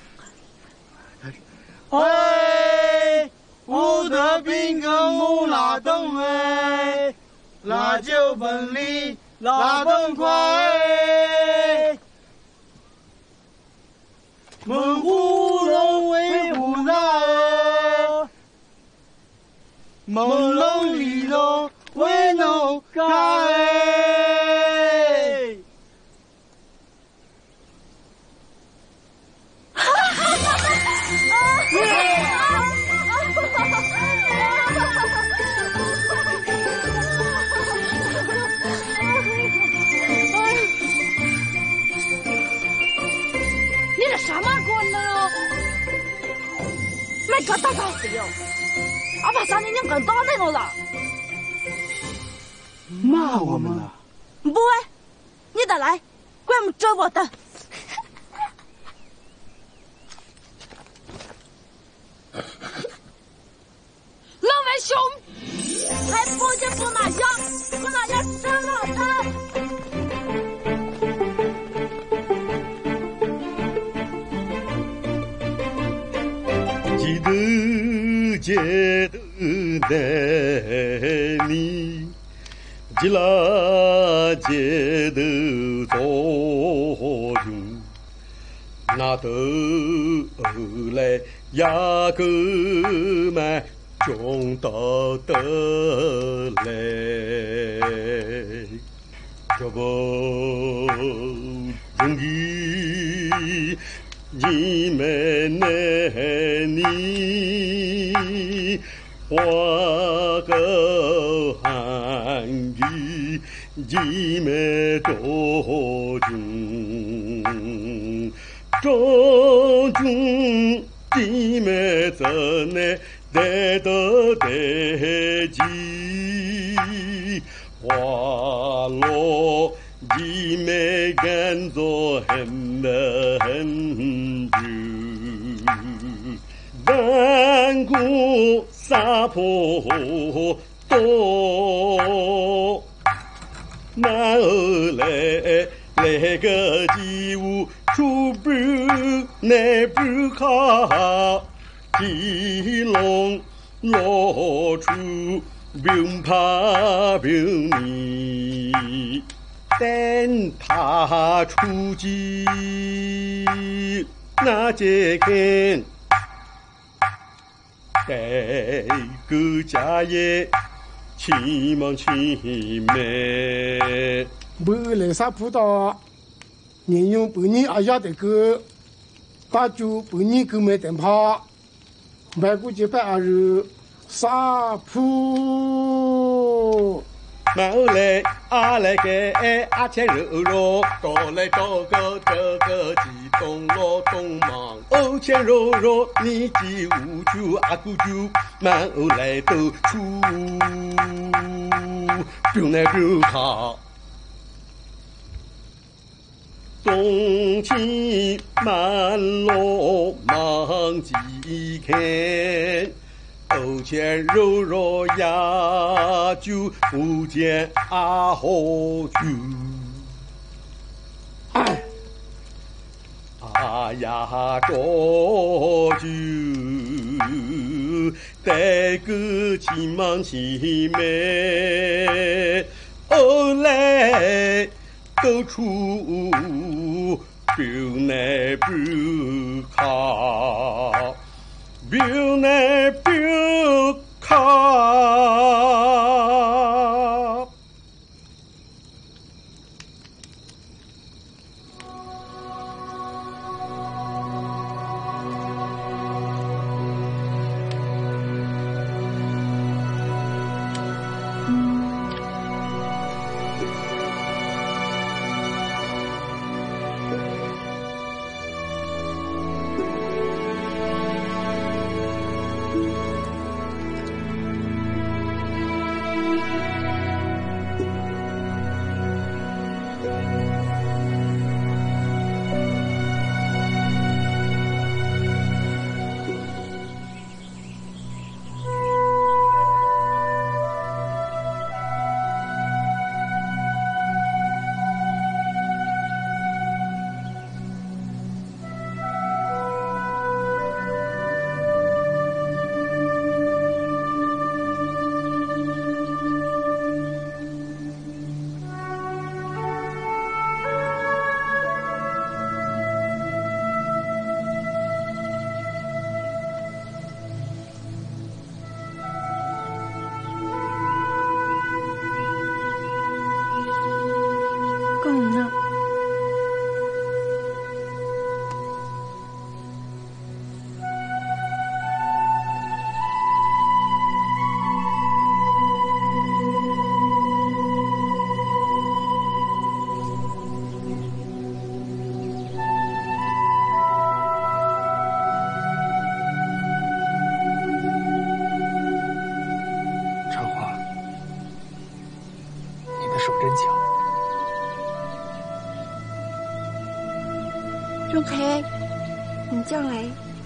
哎，五德饼跟木拉东哎，辣椒粉里拉东快哎，蒙古龙为胡子哎，蒙龙里龙为农干哎。 你这什么棍呢哟？没个大搞死哟！阿爸三年你跟到那种了。 骂我们呢？ 不会，你得来，怪我们这我的。 老外兄，还不就不那样，不那样真老的。 记得那里，记啦记得做军，那头来呀个嘛中到得来，这不容易。你们那里花个寒雨，你们多军，中军你们怎能得到得及？花落。你们干做很得很久，万古杀破多，那后来个机务出不内不靠，地龙落出并怕并你。等他出击，那这看待个家业期望期美， 不来啥葡萄，年用半年阿亚的个，大酒半年购买等怕，买过几百二十啥铺。 后来阿来个阿切肉肉，到来到个这个激动劳动忙，欧切肉肉你记无酒阿姑酒，满后来都出，不来不靠。冬季满落忙几看。欧钱肉肉呀，就不见阿好酒。哎，啊呀，这酒带个起忙起美，后来都出不来不靠。表内表靠。 仲开，你讲嘞？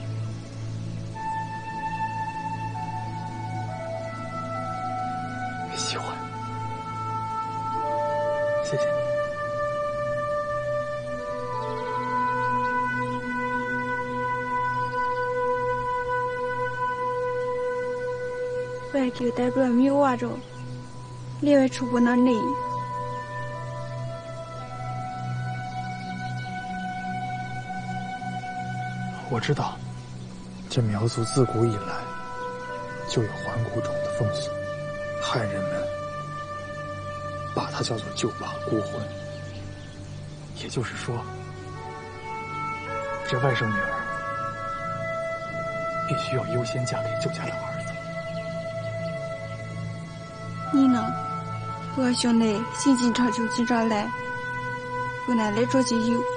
喜欢，谢谢。 外头带着没有娃着，另外出不能内。 我知道，这苗族自古以来就有还古种的风俗，汉人们把它叫做旧把孤婚。也就是说，这外甥女儿必须要优先嫁给旧家的儿子。 你呢？我兄弟心经常就经常来，我奶来着急有。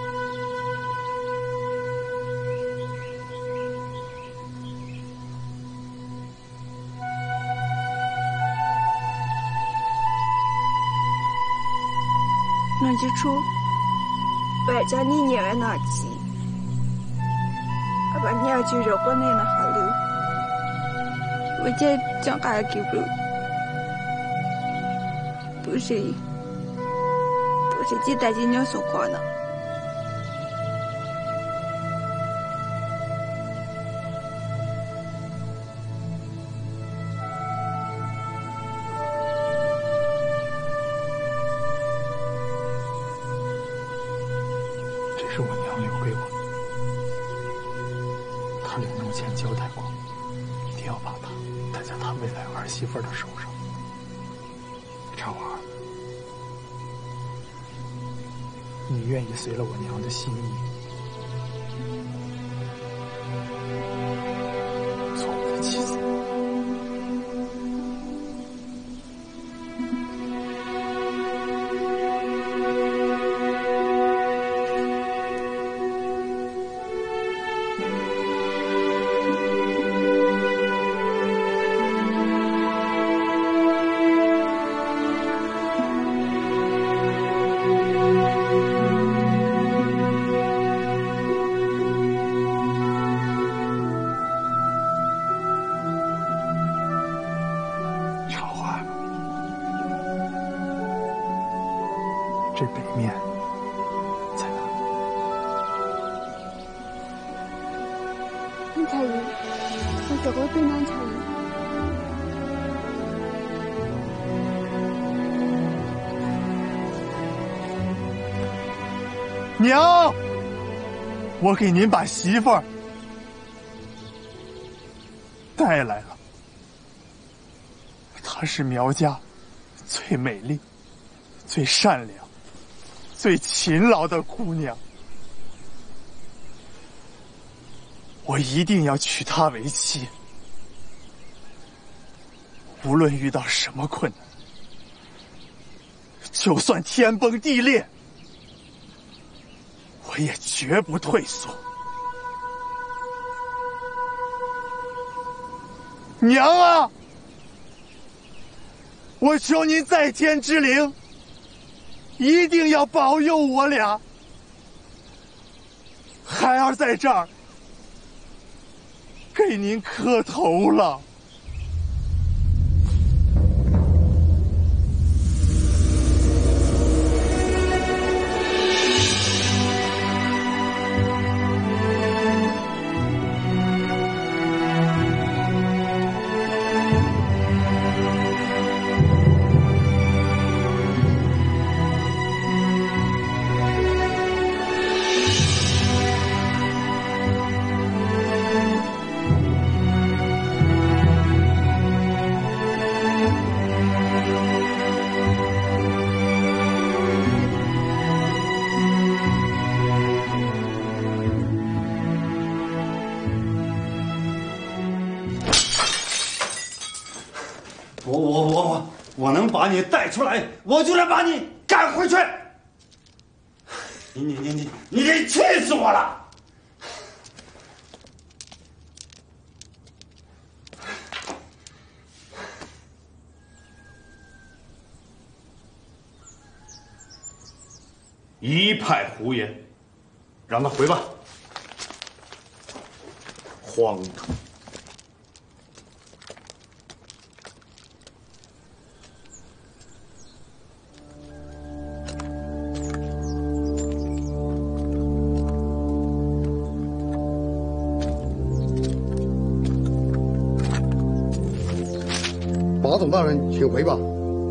那就出，外家你年外那起，把你要就绕过来那哈路，我这讲还给不，不是几代几年所过呢。 是我娘留给我的，她临终前交代过，一定要把它戴在她未来儿媳妇的手上。茶花，你愿意随了我娘的心意，做我的妻子？这北面在哪里？ 南茶园，我走过对南茶园。 娘，我给您把媳妇儿带来了。她是苗家最美丽、最善良、最勤劳的姑娘，我一定要娶她为妻。无论遇到什么困难，就算天崩地裂，我也绝不退缩。娘啊，我求您在天之灵，一定要保佑我俩。孩儿在这儿给您磕头了。 我能把你带出来，我就能把你赶回去。你得气死我了！ 一派胡言， 让他回吧。荒唐！ 马总大人，请回吧。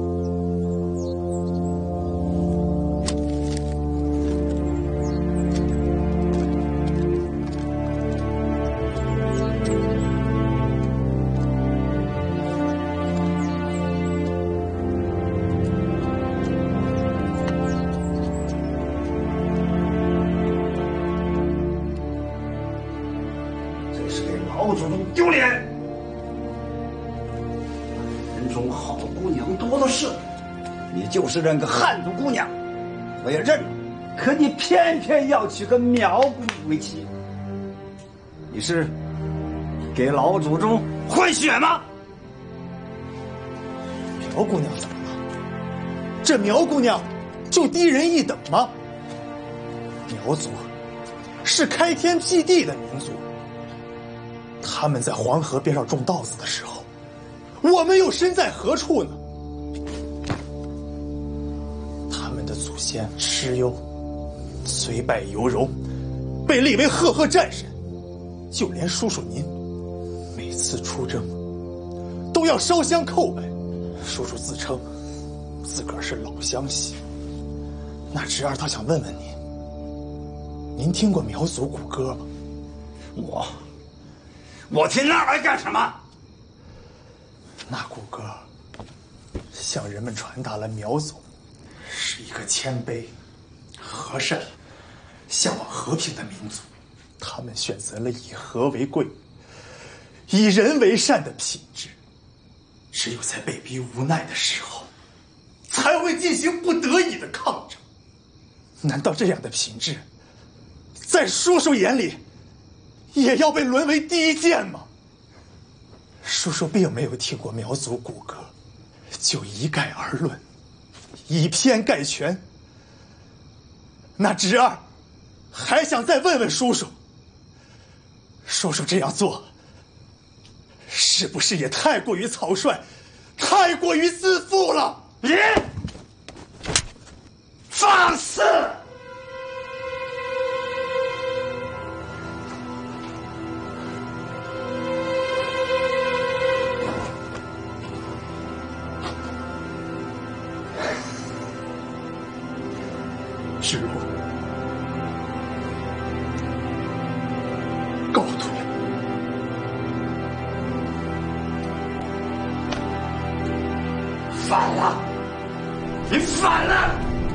这是给老祖宗丢脸！人中好姑娘多的是，你就是认个汉族姑娘，我也认了。可你偏偏要娶个苗姑娘为妻，你是给老祖宗换血吗？ 苗姑娘怎么了？这苗姑娘就低人一等吗？苗族是开天辟地的民族，他们在黄河边上种稻子的时候，我们又身在何处呢？他们的祖先蚩尤虽败犹荣，被立为赫赫战神，就连叔叔您每次出征都要烧香叩拜。叔叔自称自个儿是老乡系，那侄儿倒想问问您听过苗族古歌吗？ 我听那来干什么？ 那古歌向人们传达了苗族是一个谦卑、和善、向往和平的民族，他们选择了以和为贵、以人为善的品质。只有在被逼无奈的时候，才会进行不得已的抗争。难道这样的品质，在叔叔眼里，也要被沦为低贱吗？叔叔并没有听过苗族古歌，就一概而论，以偏概全。那侄儿还想再问问叔叔，叔叔这样做是不是也太过于草率，太过于自负了？ 你放肆！ 是我告退。 反了！你反了！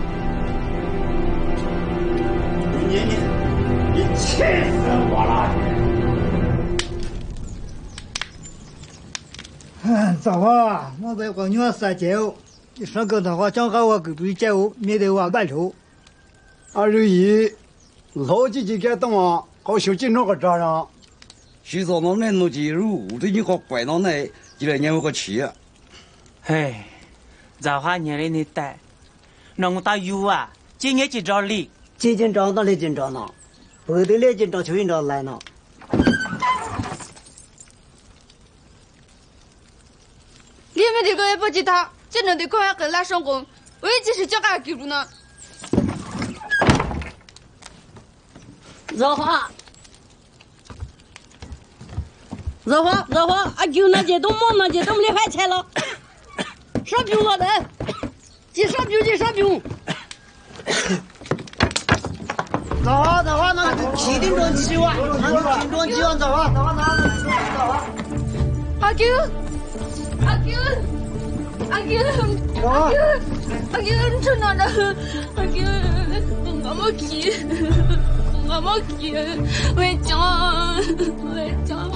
你气死我了！ 早啊，我在广州撒娇，你上个的话，正好我给别叫，免得我外头。 二姨，老姐姐该等啊，好小金那个这样。 许多老奶奶介入，对你好怪老奶，就来年我个气啊。 嘿，早话年龄你带，那我打油啊，今年就找你， 今天找到你今朝呢，不得来今朝就今朝来呢。 你们这个也不吉他，今朝的快还跟来上工，我也只是叫俺记住呢。 热花，啊！就那些都忙那些都没得饭菜了，上兵了的，去上兵。 热花，那7点钟起完，早啊！ 阿舅，你去哪了？阿舅，我没去，回家，我没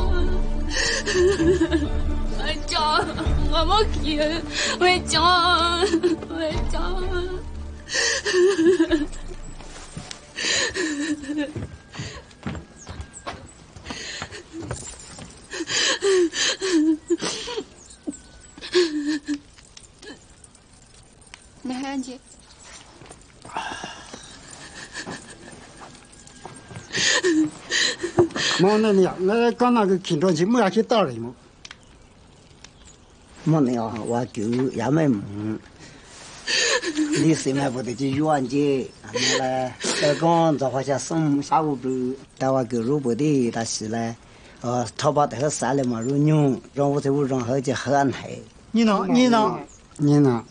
去，回家。你看见？ 毛那样，我刚那个看上去没去打人嘛。 毛那样，我就也没梦。你谁买不得去远街？俺来，刚早好像送下午不，带我给肉不的，但是呢，淘宝的和三了嘛，肉牛，让我在屋上好就很嗨。 你呢？你呢？ 你呢？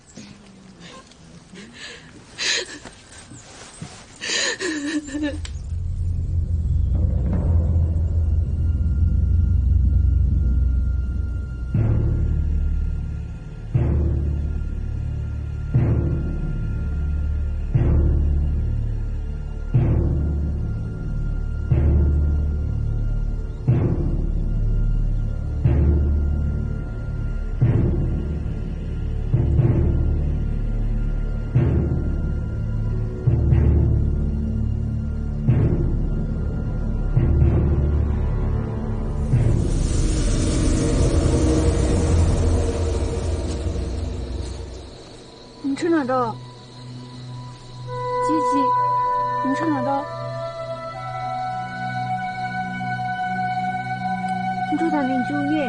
你去哪的？姐姐，你去哪的？你住在民族院。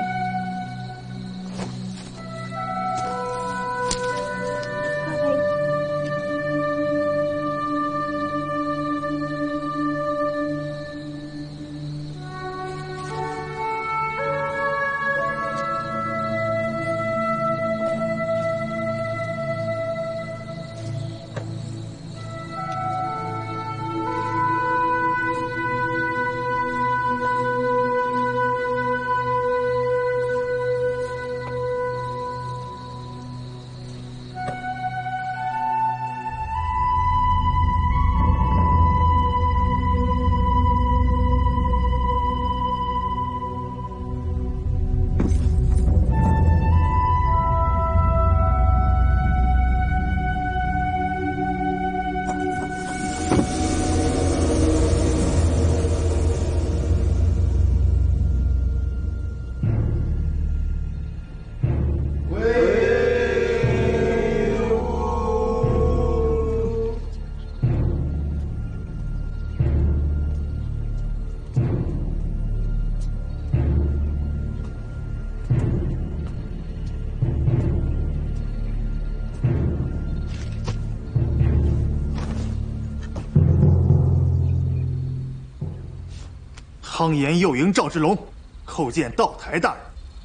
汤延右营赵之龙，叩见道台大人。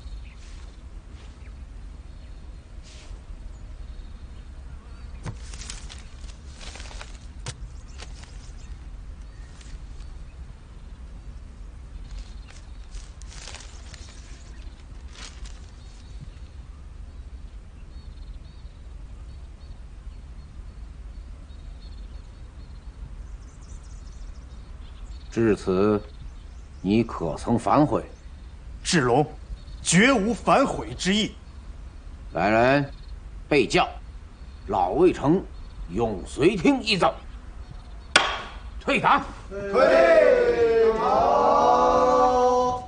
至此，你可曾反悔？ 志龙，绝无反悔之意。 来人，备轿，老魏城永绥厅一走。退堂。 退堂。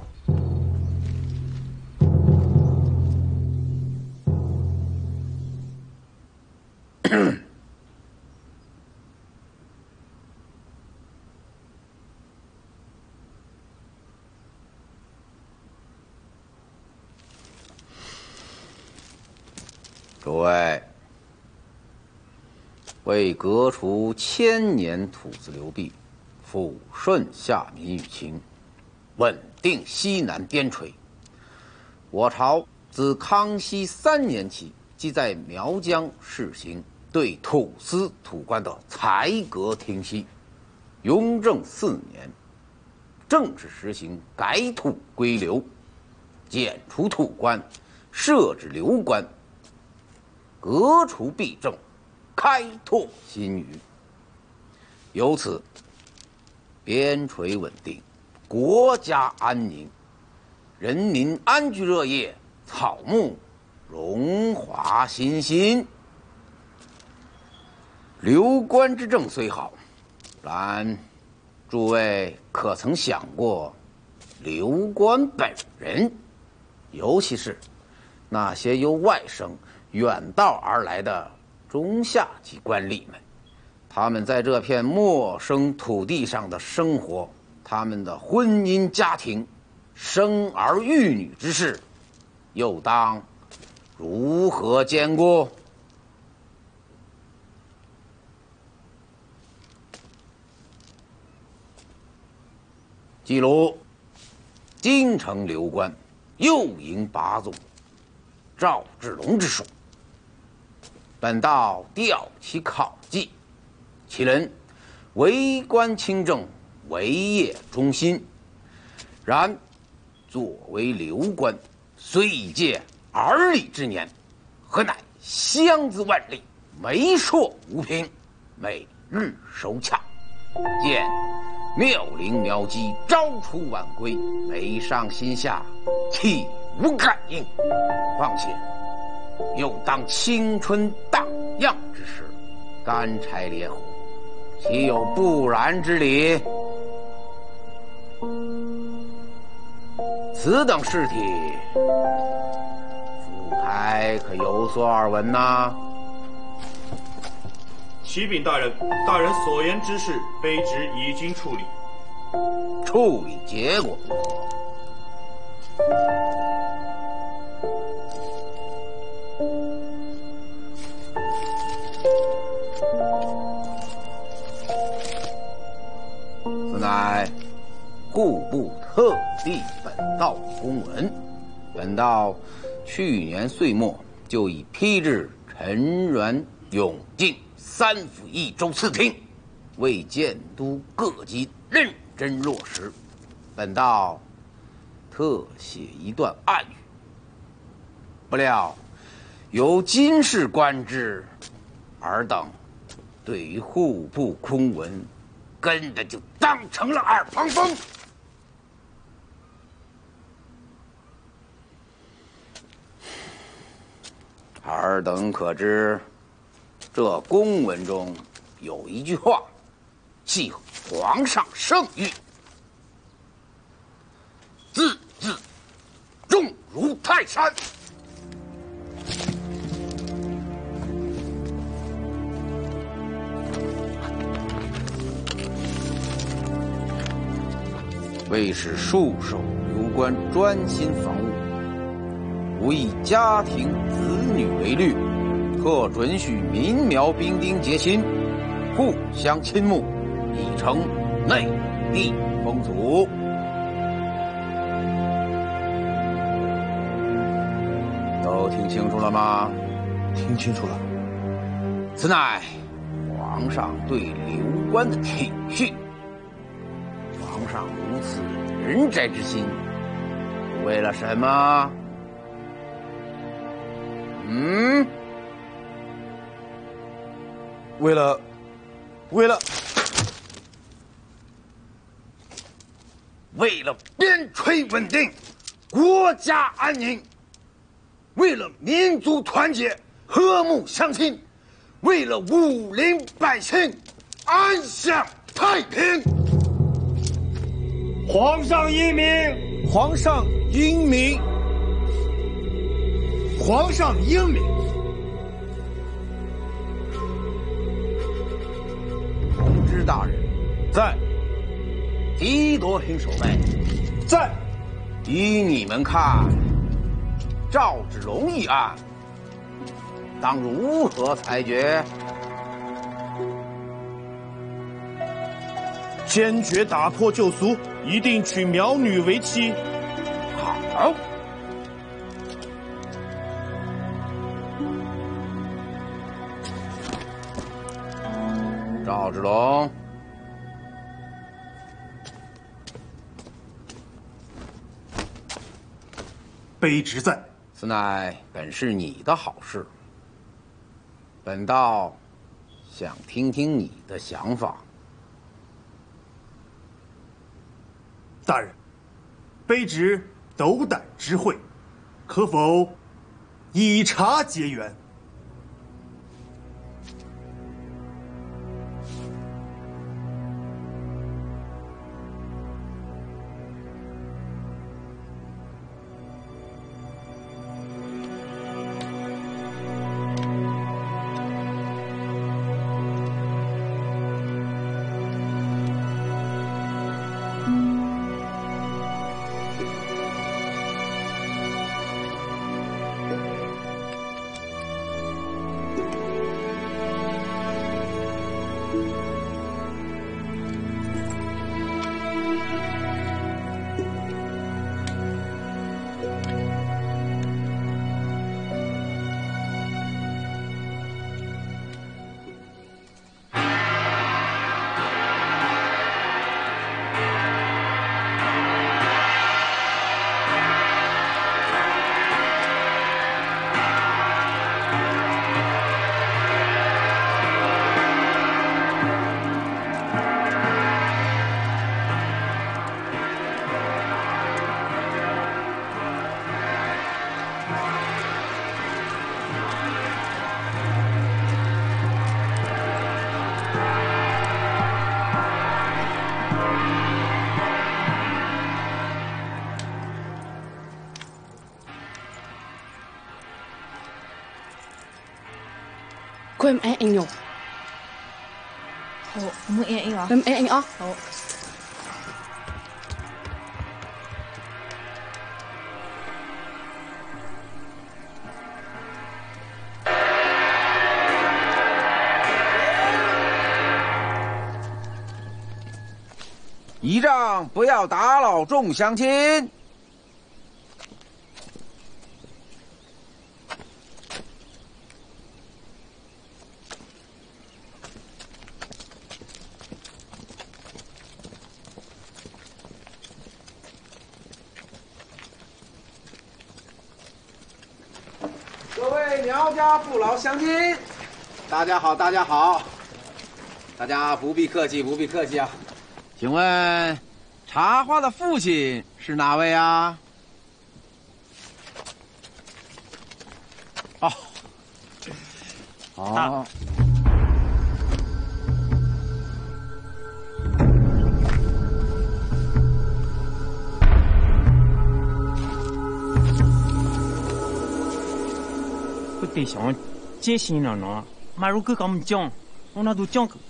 诸位，为革除千年土字流弊，抚顺下民舆情，稳定西南边陲，我朝自康熙3年起，即在苗疆试行对土司土官的裁革停息。雍正4年，正式实行改土归流，减除土官，设置流官，革除弊政，开拓新余。由此，边陲稳定，国家安宁，人民安居乐业，草木荣华欣欣。流官之政虽好，然诸位可曾想过，流官本人，尤其是那些由外省远道而来的中下级官吏们，他们在这片陌生土地上的生活他们的婚姻家庭、生儿育女之事，又当如何兼顾？记录：京城刘官右营把总赵志龙之属。本道调其考绩，其人为官清正，为业忠心。然作为刘官，虽已届而立之年，何乃乡资万里，媒妁无凭，每日守卡，见妙龄苗姬朝出晚归，眉上心下，体无感应。况且又当青春荡漾之时，干柴烈火，岂有不然之理？此等事体，府台可有所耳闻呐？ 启禀大人，大人所言之事，卑职已经处理。 处理结果如何？此乃户部特地本道公文。本道去年岁末就已批至陈元永定3府1州刺厅，为监督各级认真落实。本道特写一段暗语，不料由今世观之，尔等对于户部公文根本就当成了耳旁风。尔等可知，这公文中有一句话，系皇上圣谕，字字重如泰山。为使戍守刘关专心防务，吾以家庭子女为律，特准许民苗兵丁结亲，互相亲睦，以成内地风俗。都听清楚了吗？ 听清楚了。 此乃皇上对刘关的体恤。皇上如此仁斋之心，为了什么？ 为了边陲稳定，国家安宁，为了民族团结，和睦相亲，为了武林百姓安享太平。 皇上英明，皇上英明， 皇上英明。 同知大人在。 狄多平守备在。 依你们看，赵志龙一案当如何裁决？ 坚决打破旧俗，一定娶苗女为妻。 好。赵志龙， 卑职在。 此乃本是你的好事，本道想听听你的想法。 大人，卑职斗胆知会，可否以茶结缘？ 快按按钮。 好，我们按按啊。 按按啊。 好。 仪仗不要打扰众乡亲。各位苗家父老乡亲，大家好，大家好，大家不必客气，不必客气啊。请问，茶花的父亲是哪位啊？哦，好。 我对象接新了呢，马如哥跟我们讲，我那都讲过。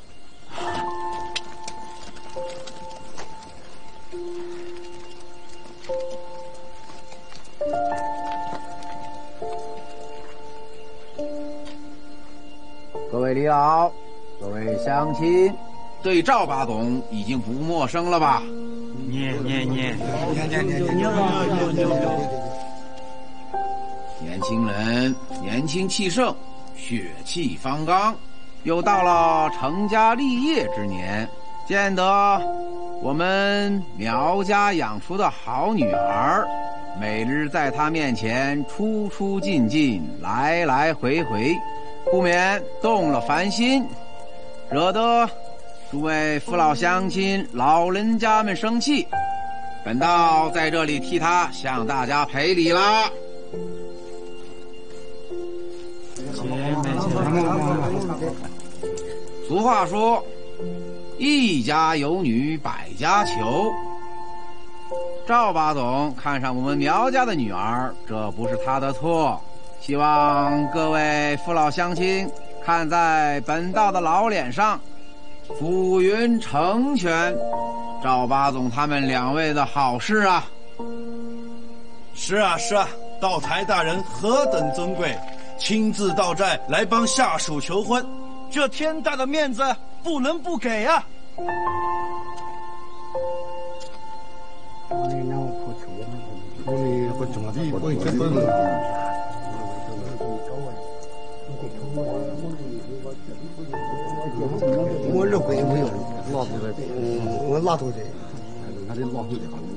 各位李老，各位乡亲，对赵八总已经不陌生了吧？年轻人，年轻气盛，血气方刚，又到了成家立业之年，见得我们苗家养出的好女儿，每日在他面前出出进进，来来回回，不免动了凡心，惹得诸位父老乡亲、老人家们生气。本道在这里替他向大家赔礼啦。俗话说，一家有女百家求。赵八总看上我们苗家的女儿，这不是他的错。希望各位父老乡亲看在本道的老脸上，抚云成全赵八总他们两位的好事啊！ 是啊，是啊，道台大人何等尊贵，亲自到寨来帮下属求婚，这天大的面子不能不给啊！ 我肉桂没有，拉肚子，我拉肚子，那得拉肚子。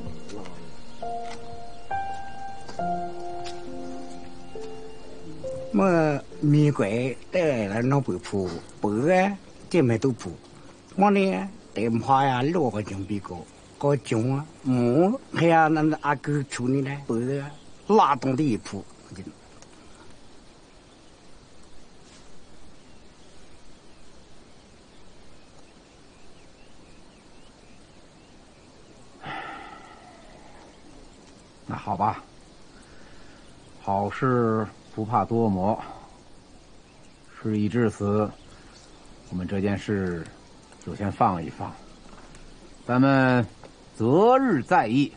么米鬼带来那不铺，白啊，这没都铺，我呢电话呀落个钟比个钟啊，还呀那阿哥处理呢，白啊，拉动的一铺。 那好吧，好事不怕多磨。事已至此，我们这件事就先放一放，咱们择日再议。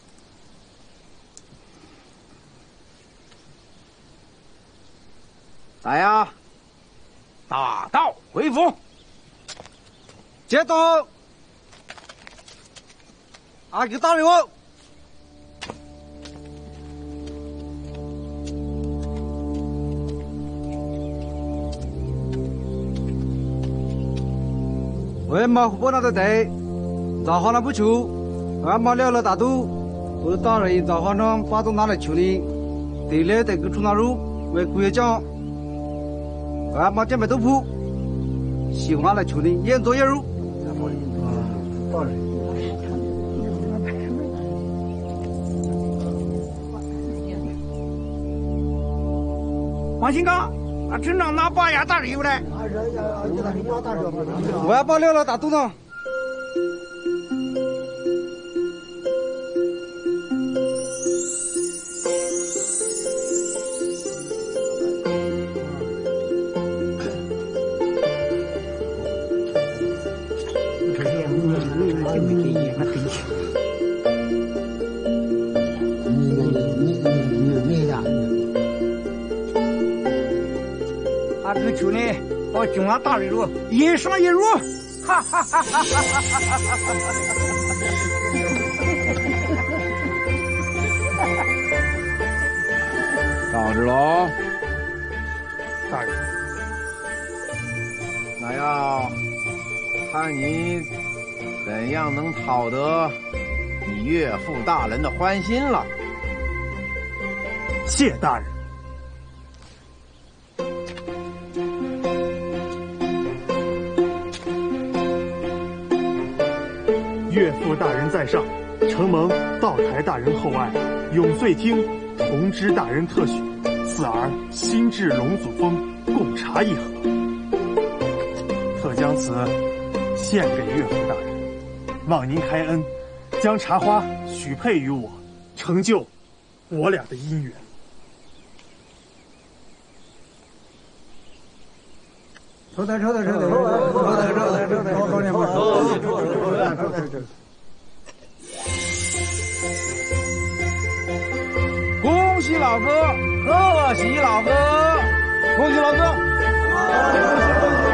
来呀，大道回府。 接到，阿哥打电话。为嘛不拿的对，造好了不求，俺妈了大肚，我大人造好了把都拿来处理，对了得个出纳入为姑爷讲，俺妈这边都铺，喜欢来处理，眼做眼入。 王新刚，啊，村长拿把牙大人有嘞。 我要把了大肚呢。 给没给也没给。你呀！俺这个球呢，把中央打水路，一上一入，哈哈哈哈哈哈！ 到职喽， 大人。 那要看你怎样能讨得你岳父大人的欢心了。 谢大人。岳父大人在上，承蒙道台大人厚爱，永岁厅同知大人特许，赐儿新制龙祖峰贡茶一盒，特将此献给岳父大人，望您开恩，将茶花许配于我，成就我俩的姻缘。 抽的，恭喜老哥，贺喜老哥，恭喜老哥！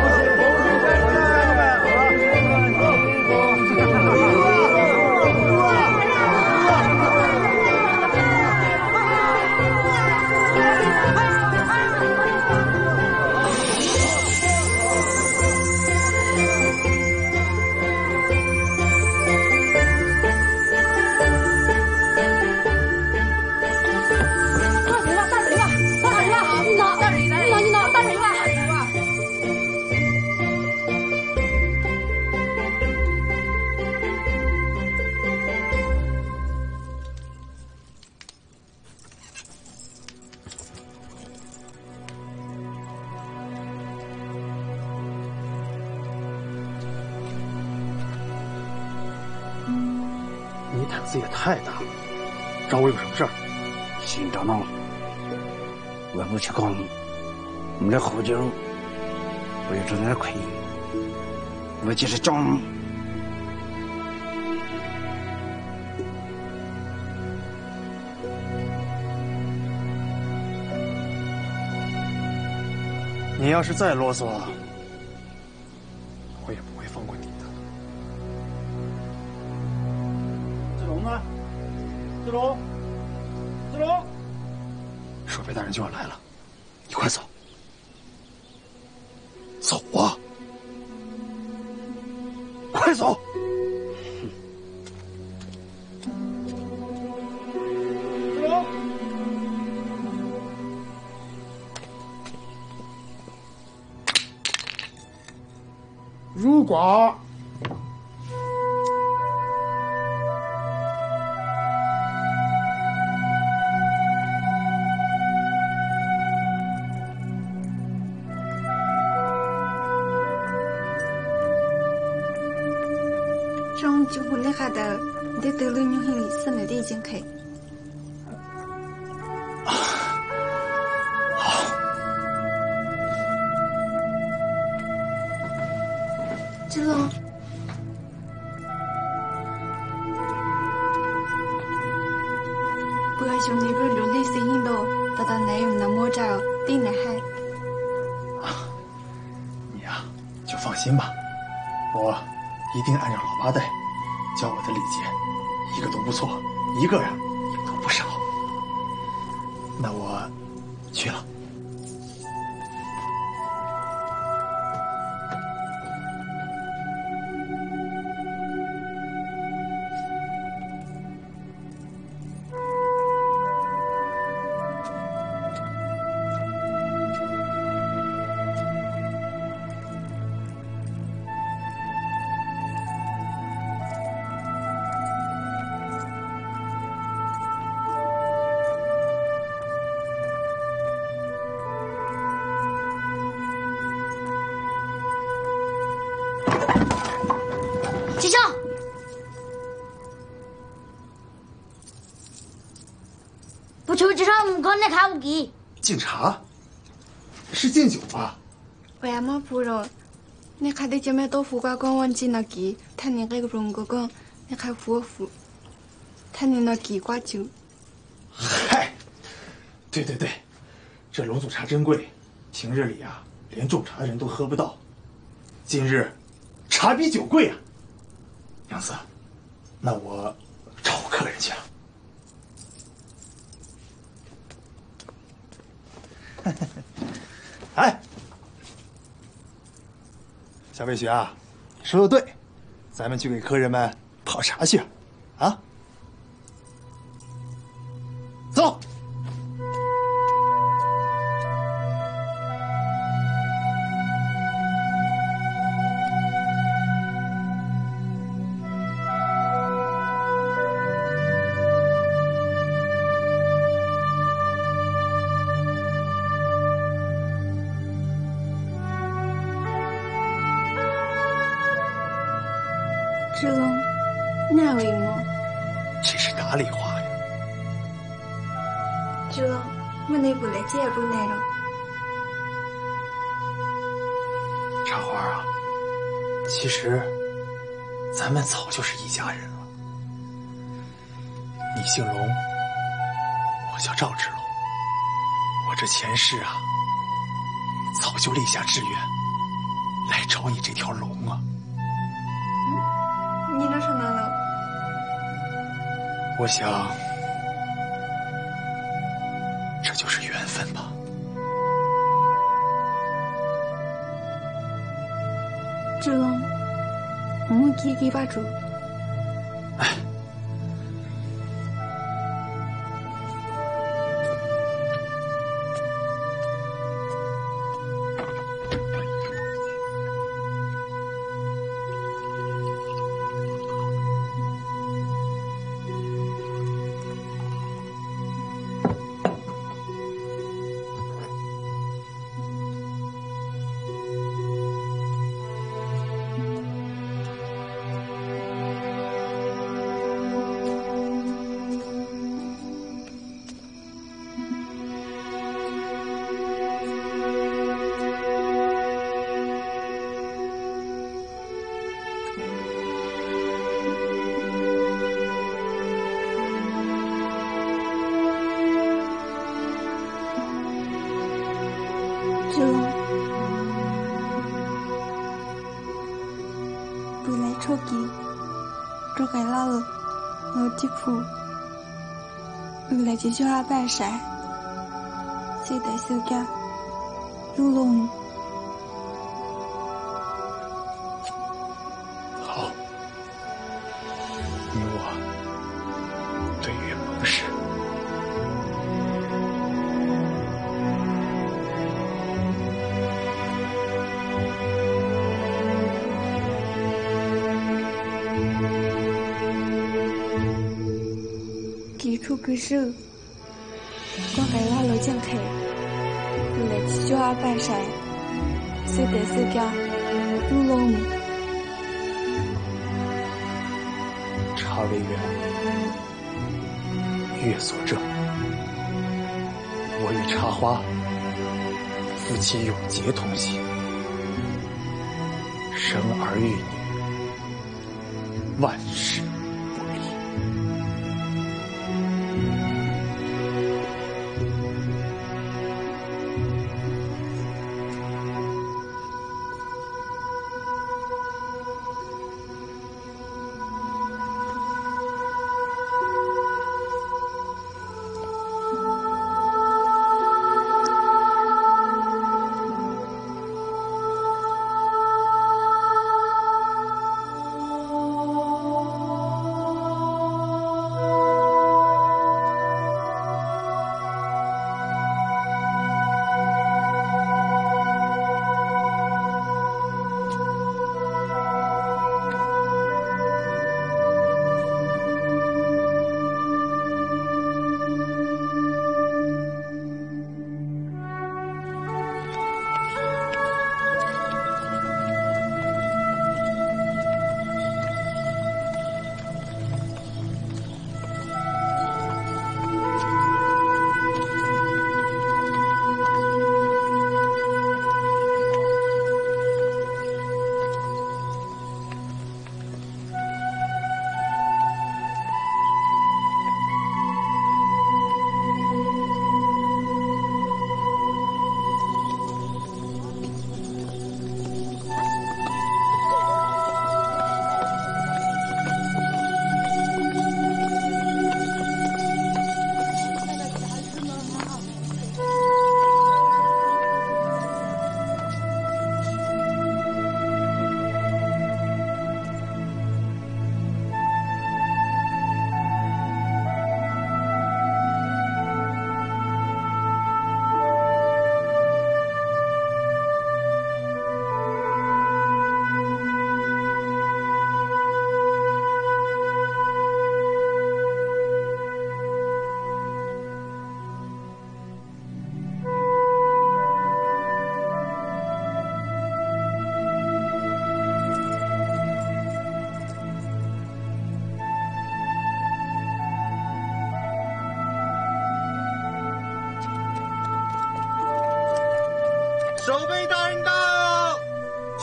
你胆子也太大了，找我有什么事儿？ 新长老，我不去讲，我们的好酒，我也正在亏，我就是讲。 你要是再啰嗦，我也不会放过你的。子龙呢？子龙，子龙，守备大人就要来了，你快走，走啊！快走！子龙。 如果 trong chữ hồn lê khả đờ để từ lưu những hình lý sân ở đây chẳng khởi chứ lo bữa chúng mình cứ lối đi sinh hình đồ ta này nằm mua trào tin này hay 你呀，就放心吧，我一定按照老八代教我的礼节，一个都不错，一个呀也都不少。那我去了。 起上！不求之上，刚才看不给。 敬茶，是敬酒吧？ 我也没不着， 你看的姐妹都服瓜光忘记那鸡，他那个荣哥哥，你看服，他那鸡瓜酒。 嗨，对，这龙祖茶真贵，平日里啊，连种茶的人都喝不到。今日茶比酒贵啊！娘子，那我招呼客人去了。哎，小魏学啊，你说的对，咱们去给客人们泡茶去啊！走。 志龙，哪位么？ 这是哪里话呀？ 志龙，我那不来接不来了。 茶花啊，其实咱们早就是一家人了。你姓龙，我叫赵志龙。我这前世啊，早就立下志愿，来找你这条龙啊。 你那上哪了？ 我想，这就是缘分吧。 志龙，我们给把住。志龙，不来抽给，这该拉了，老地铺，不来就叫阿拜晒，谁带手家，有龙。 好，你我对月盟誓。 基础开始，光该拉了讲开，不来就叫阿拜晒，谁带手家，有龙。 茶为缘，月所证。我与茶花夫妻永结同心，生儿育女，万事不离。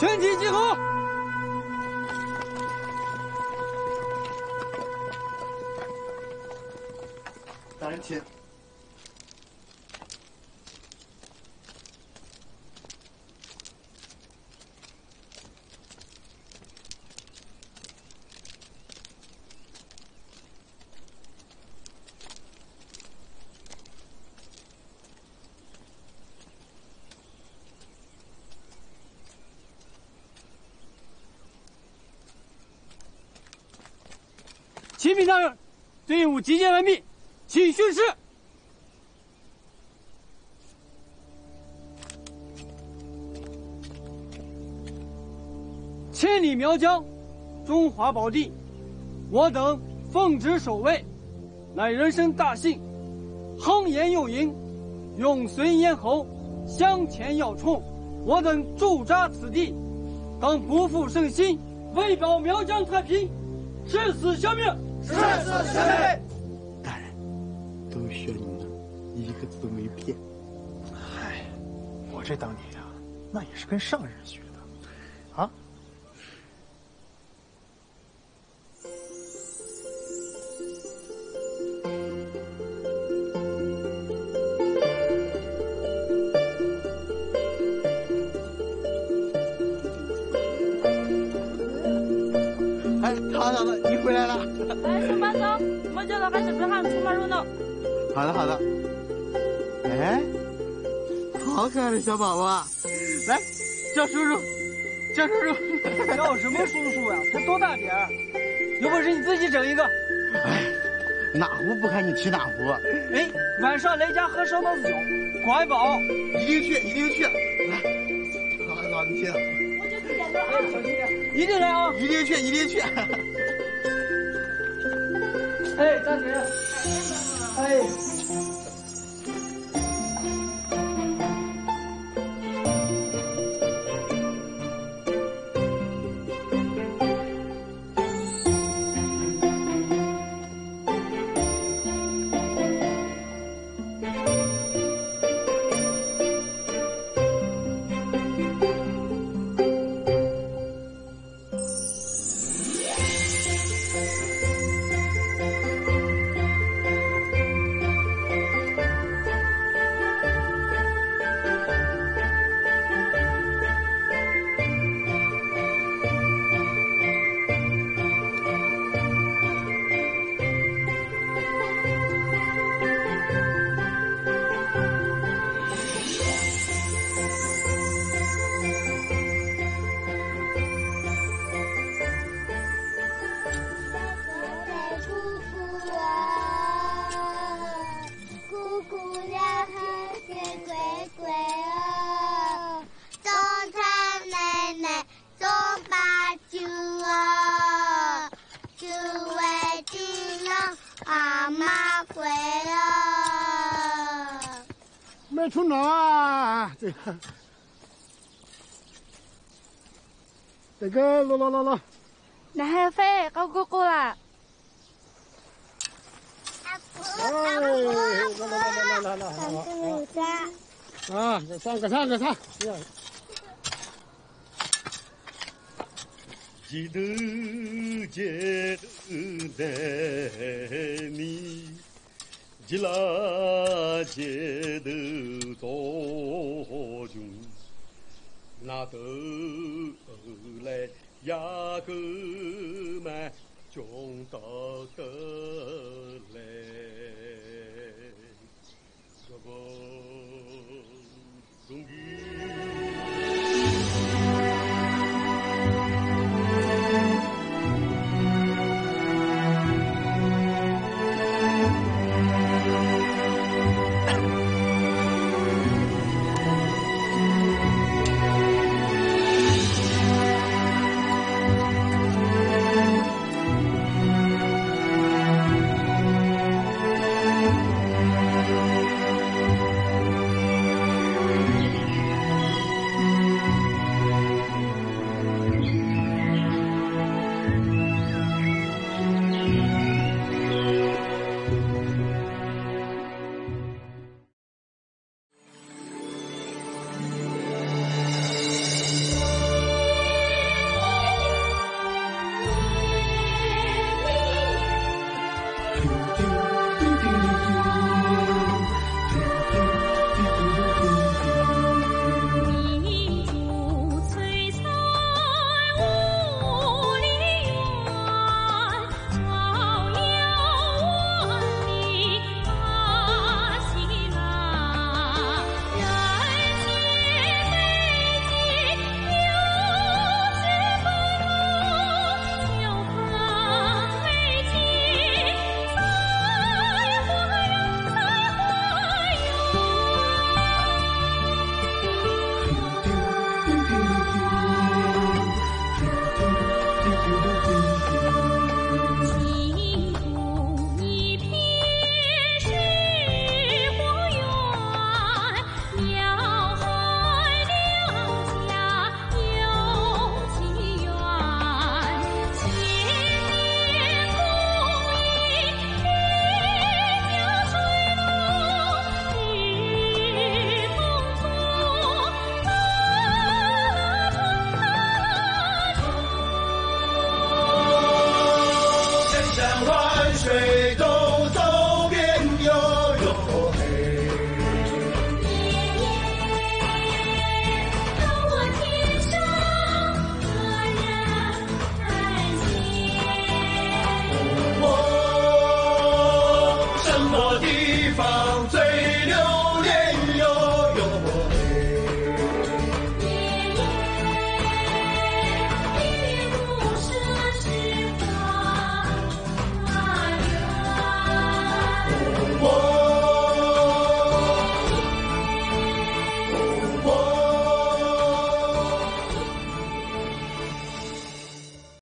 全体集合。 大人请。 启禀大人，队伍集结完毕，请训示。千里苗疆，中华宝地，我等奉旨守卫，乃人生大幸。阖言有营，永随咽喉，向前要冲。我等驻扎此地，当不负圣心，为保苗疆太平，誓死效命。 誓死效命。大人，都学你呢，一个字都没骗。 嗨，我这当年呀，那也是跟上人学的，啊。 哎，好的，你回来了。 哎，小马总，我觉得还是不喊出马肉呢。 好的。哎，好可爱的小宝宝啊！来，叫叔叔，叫叔叔。 叫什么叔叔呀？才多大点儿？有本事你自己整一个。 哎，哪壶不开你提哪壶。 哎，晚上来家喝烧脑子酒，管饱。 一定去。来，好，你听。 我就去点个啊， 小心点，一定来啊！ 一定去。 哎，暂停。哎。 没出脑啊！这个落， 那还要飞高哥哥啦！ 来，啊，个唱。 记得带你，吉拉街的多穷，那都来呀个嘛穷到。